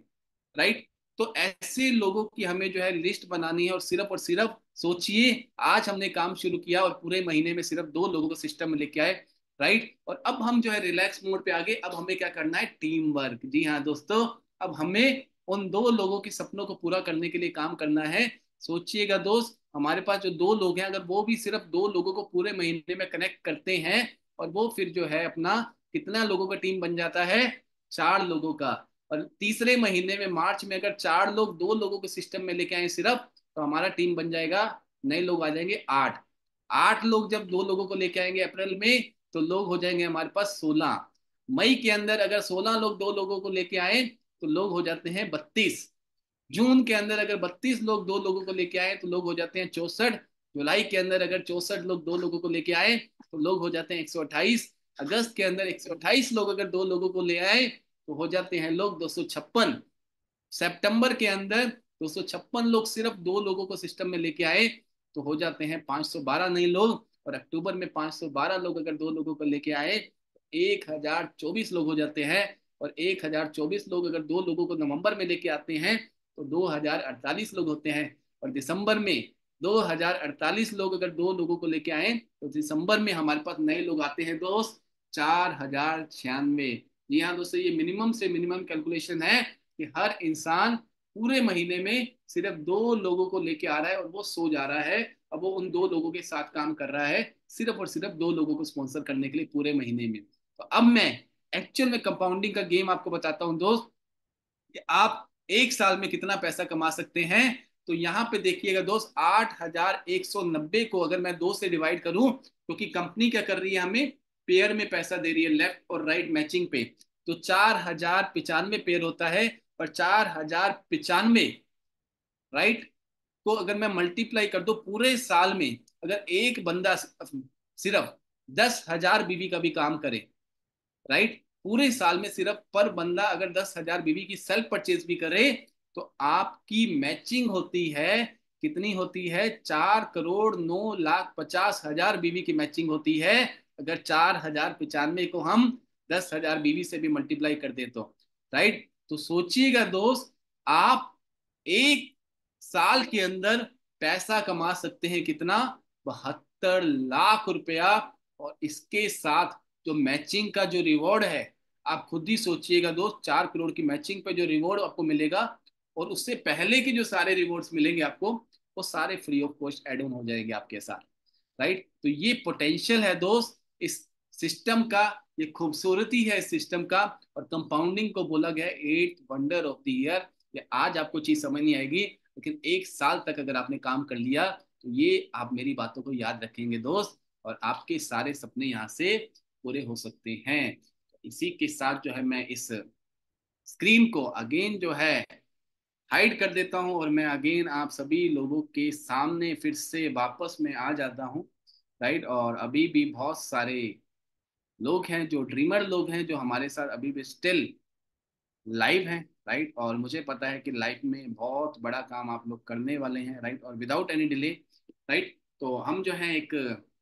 S1: राइट। तो ऐसे लोगों की हमें जो है लिस्ट बनानी है, और सिर्फ सोचिए, आज हमने काम शुरू किया और पूरे महीने में सिर्फ 2 लोगों को सिस्टम में लेके आए, राइट। और अब हम जो है रिलैक्स मोड पे आ गए, अब हमें क्या करना है, टीम वर्क। जी हाँ दोस्तों, अब हमें उन 2 लोगों के सपनों को पूरा करने के लिए काम करना है। सोचिएगा दोस्त, हमारे पास जो 2 लोग हैं, अगर वो भी सिर्फ 2 लोगों को पूरे महीने में कनेक्ट करते हैं, और वो फिर जो है अपना कितना लोगों का टीम बन जाता है, 4 लोगों का। और तीसरे महीने में मार्च में अगर 4 लोग 2 लोगों के सिस्टम में लेके आए सिर्फ, तो हमारा टीम बन जाएगा, नए लोग आ जाएंगे 8। 8 लोग जब 2 लोगों को लेके आएंगे अप्रैल में, तो लोग हो जाएंगे हमारे पास 16। मई के अंदर अगर 16 लोग 2 लोगों को लेके आए, तो लोग हो जाते हैं 32। जून के अंदर अगर 32 लोग 2 लोगों को लेके आए, तो लोग हो जाते हैं 64। जुलाई के अंदर अगर 64 लोग 2 लोगों को लेके आए, तो लोग हो जाते हैं 128। अगस्त के अंदर 128 लोग अगर 2 लोगों को ले आए, तो हो जाते हैं लोग 256। सितंबर के अंदर 256 लोग सिर्फ 2 लोगों को सिस्टम में लेके आए, तो हो जाते हैं 512 नए लोग। और अक्टूबर में 512 लोग अगर 2 लोगों को लेके आए, तो 1024 लोग हो जाते हैं। और 1024 लोग अगर 2 लोगों को नवंबर में लेके आते हैं, तो 2048 लोग होते हैं। और दिसंबर में 2048 लोग अगर 2 लोगों को लेके आए, तो दिसंबर में हमारे पास नए लोग आते हैं दोस्त 4096। जी हाँ दोस्तों, ये मिनिमम से मिनिमम कैलकुलेशन है कि हर इंसान पूरे महीने में सिर्फ 2 लोगों को लेके आ रहा है और वो सो जा रहा है। अब वो उन 2 लोगों के साथ काम कर रहा है, सिर्फ और सिर्फ 2 लोगों को स्पॉन्सर करने के लिए पूरे महीने में। तो अब मैं एक्चुअल में कंपाउंडिंग का गेम आपको बताता हूँ दोस्त, कि आप एक साल में कितना पैसा कमा सकते हैं। तो यहाँ पे देखिएगा दोस्त, 8,190 को अगर मैं 2 से डिवाइड करूं, क्योंकि कंपनी क्या कर रही है, हमें पेयर में पैसा दे रही है, लेफ्ट और राइट मैचिंग पे। तो 4,095 पेयर होता है, और 4,095 राइट को अगर मैं मल्टीप्लाई कर दो पूरे साल में, अगर एक बंदा सिर्फ 10,000 बीवी का भी काम करे, राइट, पूरे साल में सिर्फ पर बंदा अगर 10,000 बीवी की सेल्फ परचेज भी करे, तो आपकी मैचिंग होती है, कितनी होती है, 4,09,50,000 बीवी की मैचिंग होती है। अगर 4,095 को हम 10,000 बीवी से भी मल्टीप्लाई कर दे तो, राइट। तो सोचिएगा दोस्त, आप एक साल के अंदर पैसा कमा सकते हैं कितना, 72 लाख रुपया। और इसके साथ जो मैचिंग का जो रिवॉर्ड है, आप खुद ही सोचिएगा दोस्त, 4 करोड़ की मैचिंग पे जो रिवॉर्ड आपको मिलेगा, और उससे पहले के जो सारे रिवॉर्ड्स मिलेंगे आपको, वो सारे free of cost add on हो जाएंगे आपके साथ, राइट। तो ये पोटेंशियल है दोस्त इस सिस्टम का, ये खूबसूरती है इस सिस्टम का। और कंपाउंडिंग को बोला गया है 8 वंडर ऑफ द ईयर। ये आज आपको चीज समझ नहीं आएगी, लेकिन एक साल तक अगर आपने काम कर लिया, तो ये आप मेरी बातों को याद रखेंगे दोस्त, और आपके सारे सपने यहाँ से पूरे हो सकते हैं। इसी के साथ जो है मैं इस स्क्रीन को अगेन जो है हाइड कर देता हूँ, और मैं अगेन आप सभी लोगों के सामने फिर से वापस में आ जाता हूँ, राइट। और अभी भी बहुत सारे लोग हैं जो ड्रीमर लोग हैं, जो हमारे साथ अभी भी स्टिल लाइव हैं, राइट। और मुझे पता है कि लाइफ में बहुत बड़ा काम आप लोग करने वाले हैं, राइट। और विदाउट एनी डिले, राइट, तो हम जो है एक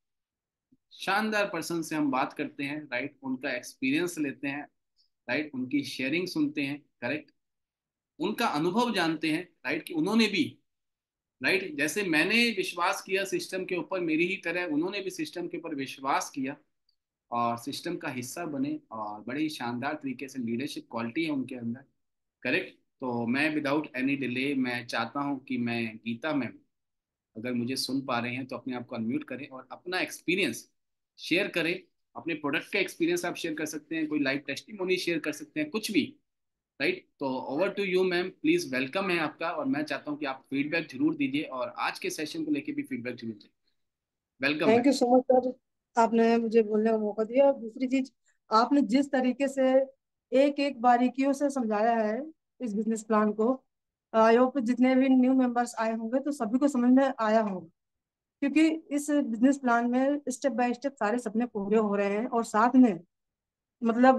S1: शानदार पर्सन से हम बात करते हैं, राइट, उनका एक्सपीरियंस लेते हैं, राइट, उनकी शेयरिंग सुनते हैं, करेक्ट, उनका अनुभव जानते हैं, राइट, कि उन्होंने भी, राइट, जैसे मैंने विश्वास किया सिस्टम के ऊपर, मेरी ही तरह उन्होंने भी सिस्टम के ऊपर विश्वास किया और सिस्टम का हिस्सा बने, और बड़े ही शानदार तरीके से लीडरशिप क्वालिटी है उनके अंदर, करेक्ट। तो मैं विदाउट एनी डिले मैं चाहता हूं कि मैं गीता मैम, अगर मुझे सुन पा रहे हैं तो अपने आप को अनम्यूट करें और अपना एक्सपीरियंस शेयर करें। अपने प्रोडक्ट का एक्सपीरियंस आप शेयर कर सकते हैं, कोई लाइव टेस्टिमोनी शेयर कर सकते हैं, कुछ भी, राइट। तो over to you ma'am, please, welcome है आपका, और मैं चाहता हूँ कि आप फीडबैक जरूर दीजिए, और आज के सेशन को लेके भी फीडबैक जरूर दीजिए। Welcome ma'am.
S2: Thank you so much sir, आपने मुझे बोलने का मौका दिया। और दूसरी चीज, आपने जिस तरीके से एक एक बारीकियों से समझाया है इस बिजनेस प्लान को, आई होप जितने भी न्यू मेंबर्स आए होंगे तो सभी को समझ में आया होगा। क्योंकि इस बिजनेस प्लान में स्टेप बाय स्टेप सारे सपने पूरे हो रहे हैं, और साथ में मतलब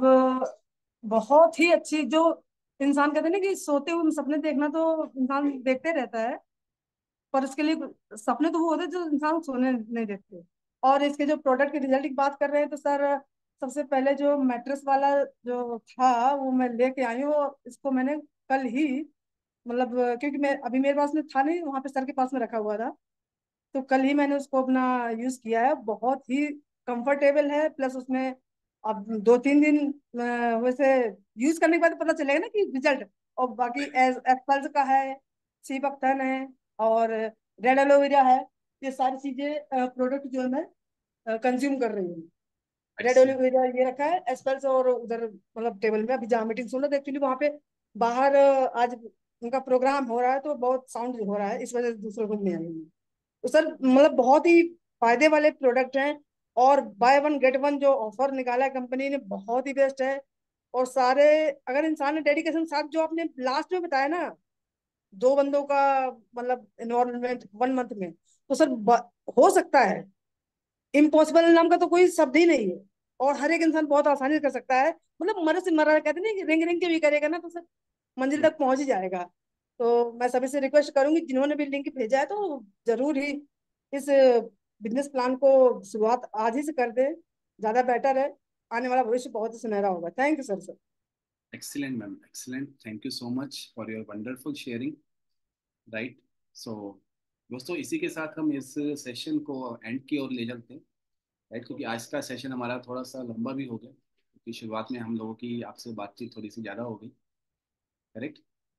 S2: बहुत ही अच्छी जो इंसान कहते हैं ना कि सोते हुए सपने देखना तो इंसान देखते रहता है, पर उसके लिए सपने तो वो होते हैं जो इंसान को सोने नहीं देते। और इसके जो प्रोडक्ट के रिजल्ट की बात कर रहे हैं तो सर, सबसे पहले जो मैट्रेस वाला जो था वो मैं लेके आई हूँ। इसको मैंने कल ही, मतलब क्योंकि मैं अभी मेरे पास में था नहीं, वहां पे सर के पास में रखा हुआ था, तो कल ही मैंने उसको अपना यूज किया है। बहुत ही कंफर्टेबल है, प्लस उसमें अब 2-3 दिन वैसे यूज करने के बाद पता चलेगा ना कि रिजल्ट। और बाकी एज एप्पल्स का है, सी बक्थन है, और रेड एलोवेरा है। ये सारी चीजें प्रोडक्ट जो है मैं कंज्यूम कर रही हूँ। Red
S1: excellent.
S2: एलोवेरा ये रखा है एस्पेल्स, और उधर मतलब टेबल में अभी जहाँ मीटिंग सुन रहे थे एक्चुअली वहाँ पे बाहर आज उनका प्रोग्राम हो रहा है तो बहुत साउंड हो रहा है, इस वजह से दूसरे रूम में आई हूँ। तो सर मतलब बहुत ही फायदे वाले प्रोडक्ट हैं। और बाय वन गेट वन जो ऑफर निकाला है कंपनी ने, बहुत ही बेस्ट है। और सारे, अगर इंसान ने डेडिकेशन साथ जो आपने लास्ट में बताया ना, 2 बंदों का मतलब इन्वॉल्वमेंट 1 मंथ में, तो सर हो सकता है। इम्पॉसिबल नाम का तो कोई शब्द ही नहीं है, और हर एक इंसान बहुत आसानी से कर सकता है। मतलब मरे से मरा कहते हैं ना कि रिंग रिंग के भी करेगा ना तो सर मंजिल तक पहुंच ही जाएगा। तो मैं सभी से रिक्वेस्ट करूंगी जिन्होंने भी लिंक भेजा है तो जरूर ही इस बिजनेस प्लान को शुरुआत आज ही से कर दे, ज्यादा बेटर है। आने वाला भविष्य बहुत ही सुनहरा होगा। Thank you sir.
S1: Excellent ma'am, excellent, thank you so much for your wonderful sharing, right. So दोस्तों, इसी के साथ हम इस सेशन को एंड की ओर ले चलते हैं, राइट, क्योंकि आज का सेशन हमारा थोड़ा सा लंबा भी हो गया, क्योंकि शुरुआत में हम लोगों की आपसे बातचीत थोड़ी सी ज़्यादा हो गई, करेक्ट।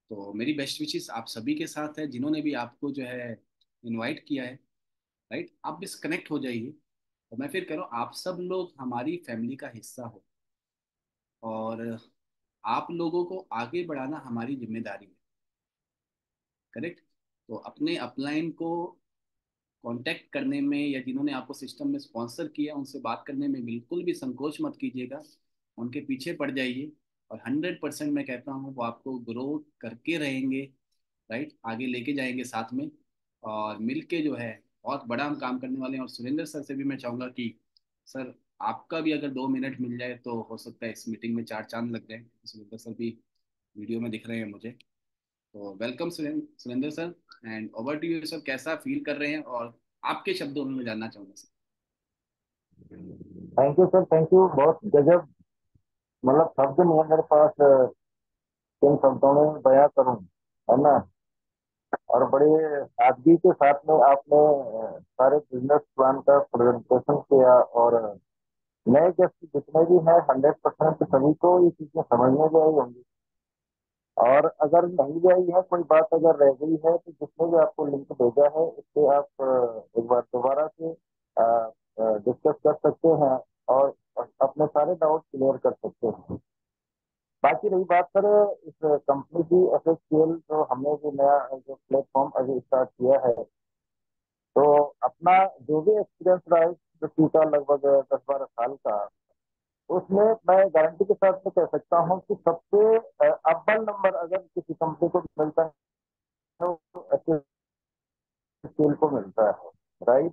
S1: तो मेरी बेस्ट विशेस आप सभी के साथ है, जिन्होंने भी आपको जो है इनवाइट किया है। राइट, आप भी कनेक्ट हो जाइए। और मैं फिर कह रहा हूँ, आप सब लोग हमारी फैमिली का हिस्सा हो, और आप लोगों को आगे बढ़ाना हमारी जिम्मेदारी है। करेक्ट। तो अपने अपलाइन को कांटेक्ट करने में, या जिन्होंने आपको सिस्टम में स्पॉन्सर किया उनसे बात करने में बिल्कुल भी संकोच मत कीजिएगा। उनके पीछे पड़ जाइए, और 100% मैं कहता हूँ वो आपको ग्रो करके रहेंगे। राइट, आगे लेके जाएंगे साथ में, और मिलके जो है बहुत बड़ा हम काम करने वाले हैं। और सुरेंद्र सर से भी मैं चाहूँगा कि सर, आपका भी अगर 2 मिनट मिल जाए तो हो सकता है इस मीटिंग में चार चांद लग जाए। सुरेंद्र सर भी वीडियो में दिख रहे हैं मुझे। तो welcome Surendra sir, and over to you sir, कैसा फील कर रहे हैं, और आपके शब्दों में मैं जानना चाहूंगा सर।
S3: Thank you sir, thank you. बहुत गजब, मतलब शब्द नहीं है मेरे पास किन शब्दों में बयां करूं, है ना। और बड़े सादगी के साथ में आपने सारे बिजनेस प्लान का प्रेजेंटेशन किया। और नए गेस्ट जितने भी हैं 100% सभी को ये चीजें समझ में भी आई होंगी। और अगर नहीं भी आई है कोई बात, अगर रह गई है तो जिसने भी आपको लिंक भेजा है उससे आप एक बार दोबारा से डिस्कस कर सकते हैं और अपने सारे डाउट क्लियर कर सकते हैं। बाकी रही बात सर इस कंपनी की एसएससीएल, जो हमने जो नया जो प्लेटफॉर्म अभी स्टार्ट किया है, तो अपना जो भी एक्सपीरियंस रहा है जो पिछला लगभग 10-12 साल का, उसमें मैं गारंटी के साथ में कह सकता हूँ कि सबसे अव्वल नंबर अगर किसी कंपनी को मिलता है तो एसएससीएल को मिलता है। राइट।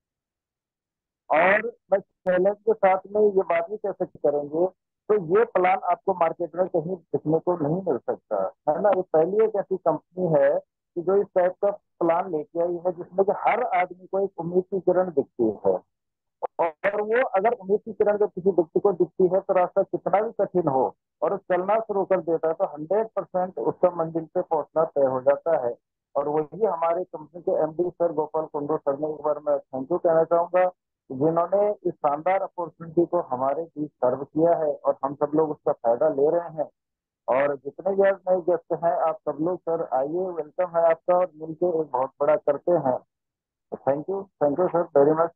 S3: और मैं चैलेंज के साथ में ये बात भी कैसे करेंगे, तो ये प्लान आपको मार्केट में कहीं दिखने को नहीं मिल सकता, है ना। ये पहली एक ऐसी कंपनी है कि जो इस टाइप का प्लान लेके आई है जिसमें कि हर आदमी को एक उम्मीद की किरण दिखती है। और वो अगर उम्मीद की किरण जब किसी व्यक्ति को दिखती है तो रास्ता कितना भी कठिन हो और वो चलना शुरू कर देता है तो 100% उसका मंजिल पे पहुंचना तय हो जाता है। और वही हमारे कंपनी के MD sir Gopal Kundu sir ने, एक बार मैं थैंक यू कहना चाहूंगा, जिन्होंने इस शानदार अपॉर्चुनिटी को हमारे बीच सर्व किया है और हम सब लोग उसका फायदा ले रहे हैं। और जितने भी आज नए गेस्ट हैं आप सब लोग सर आइए, वेलकम है आपका, और मिलकर एक बहुत बड़ा करते हैं। Thank you sir very much.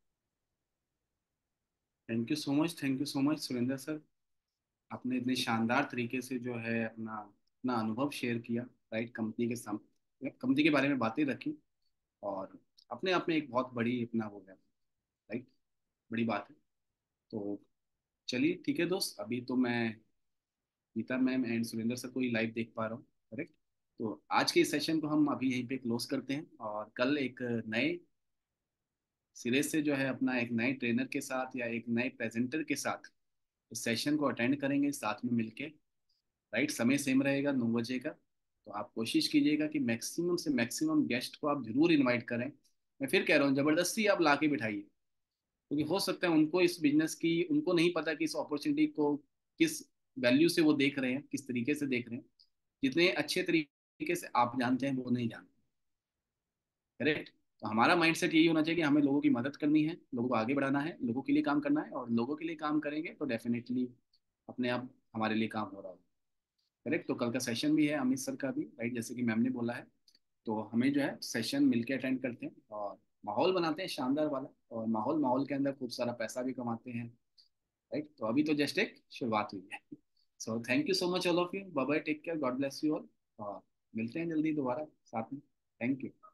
S1: Thank you so much, thank you so much Surendra sir. आपने इतने शानदार तरीके से जो है अपना अपना अनुभव शेयर किया। राइट, कंपनी के सामने, कंपनी के बारे में बातें रखी, और अपने आप में एक बहुत बड़ी अपना हो गया। राइट, बड़ी बात है। तो चलिए ठीक है दोस्त, अभी तो मैं Gita ma'am and Surendra sir को ही लाइव देख पा रहा हूँ। करेक्ट। तो आज के इस सेशन को हम अभी यहीं पे क्लोज करते हैं, और कल एक नए सिरे से जो है अपना एक नए ट्रेनर के साथ या एक नए प्रेजेंटर के साथ इस सेशन को अटेंड करेंगे साथ में मिलके। राइट, समय सेम रहेगा 9 बजे का। तो आप कोशिश कीजिएगा कि मैक्सिमम से मैक्सिमम गेस्ट को आप जरूर इनवाइट करें। मैं फिर कह रहा हूँ, जबरदस्ती आप ला के बिठाइए, क्योंकि हो सकता है उनको इस बिजनेस की, उनको नहीं पता कि इस अपॉर्चुनिटी को किस वैल्यू से वो देख रहे हैं, किस तरीके से देख रहे हैं। जितने अच्छे तरीके से आप जानते हैं वो नहीं जानते। करेक्ट। तो हमारा माइंडसेट यही होना चाहिए कि हमें लोगों की मदद करनी है, लोगों को आगे बढ़ाना है, लोगों के लिए काम करना है, और लोगों के लिए काम करेंगे तो डेफिनेटली अपने आप हमारे लिए काम हो रहा होगा। करेक्ट। तो कल का सेशन भी है अमित सर का भी, राइट, जैसे कि मैम ने बोला है। तो हमें जो है सेशन मिलके अटेंड करते हैं, और माहौल बनाते हैं शानदार वाला, और माहौल माहौल के अंदर खूब सारा पैसा भी कमाते हैं। राइट, तो अभी तो जस्ट एक शुरुआत हुई है। So thank you so much all of you, bye bye, take care, God bless you all, और मिलते हैं जल्दी दोबारा साथ में। Thank you.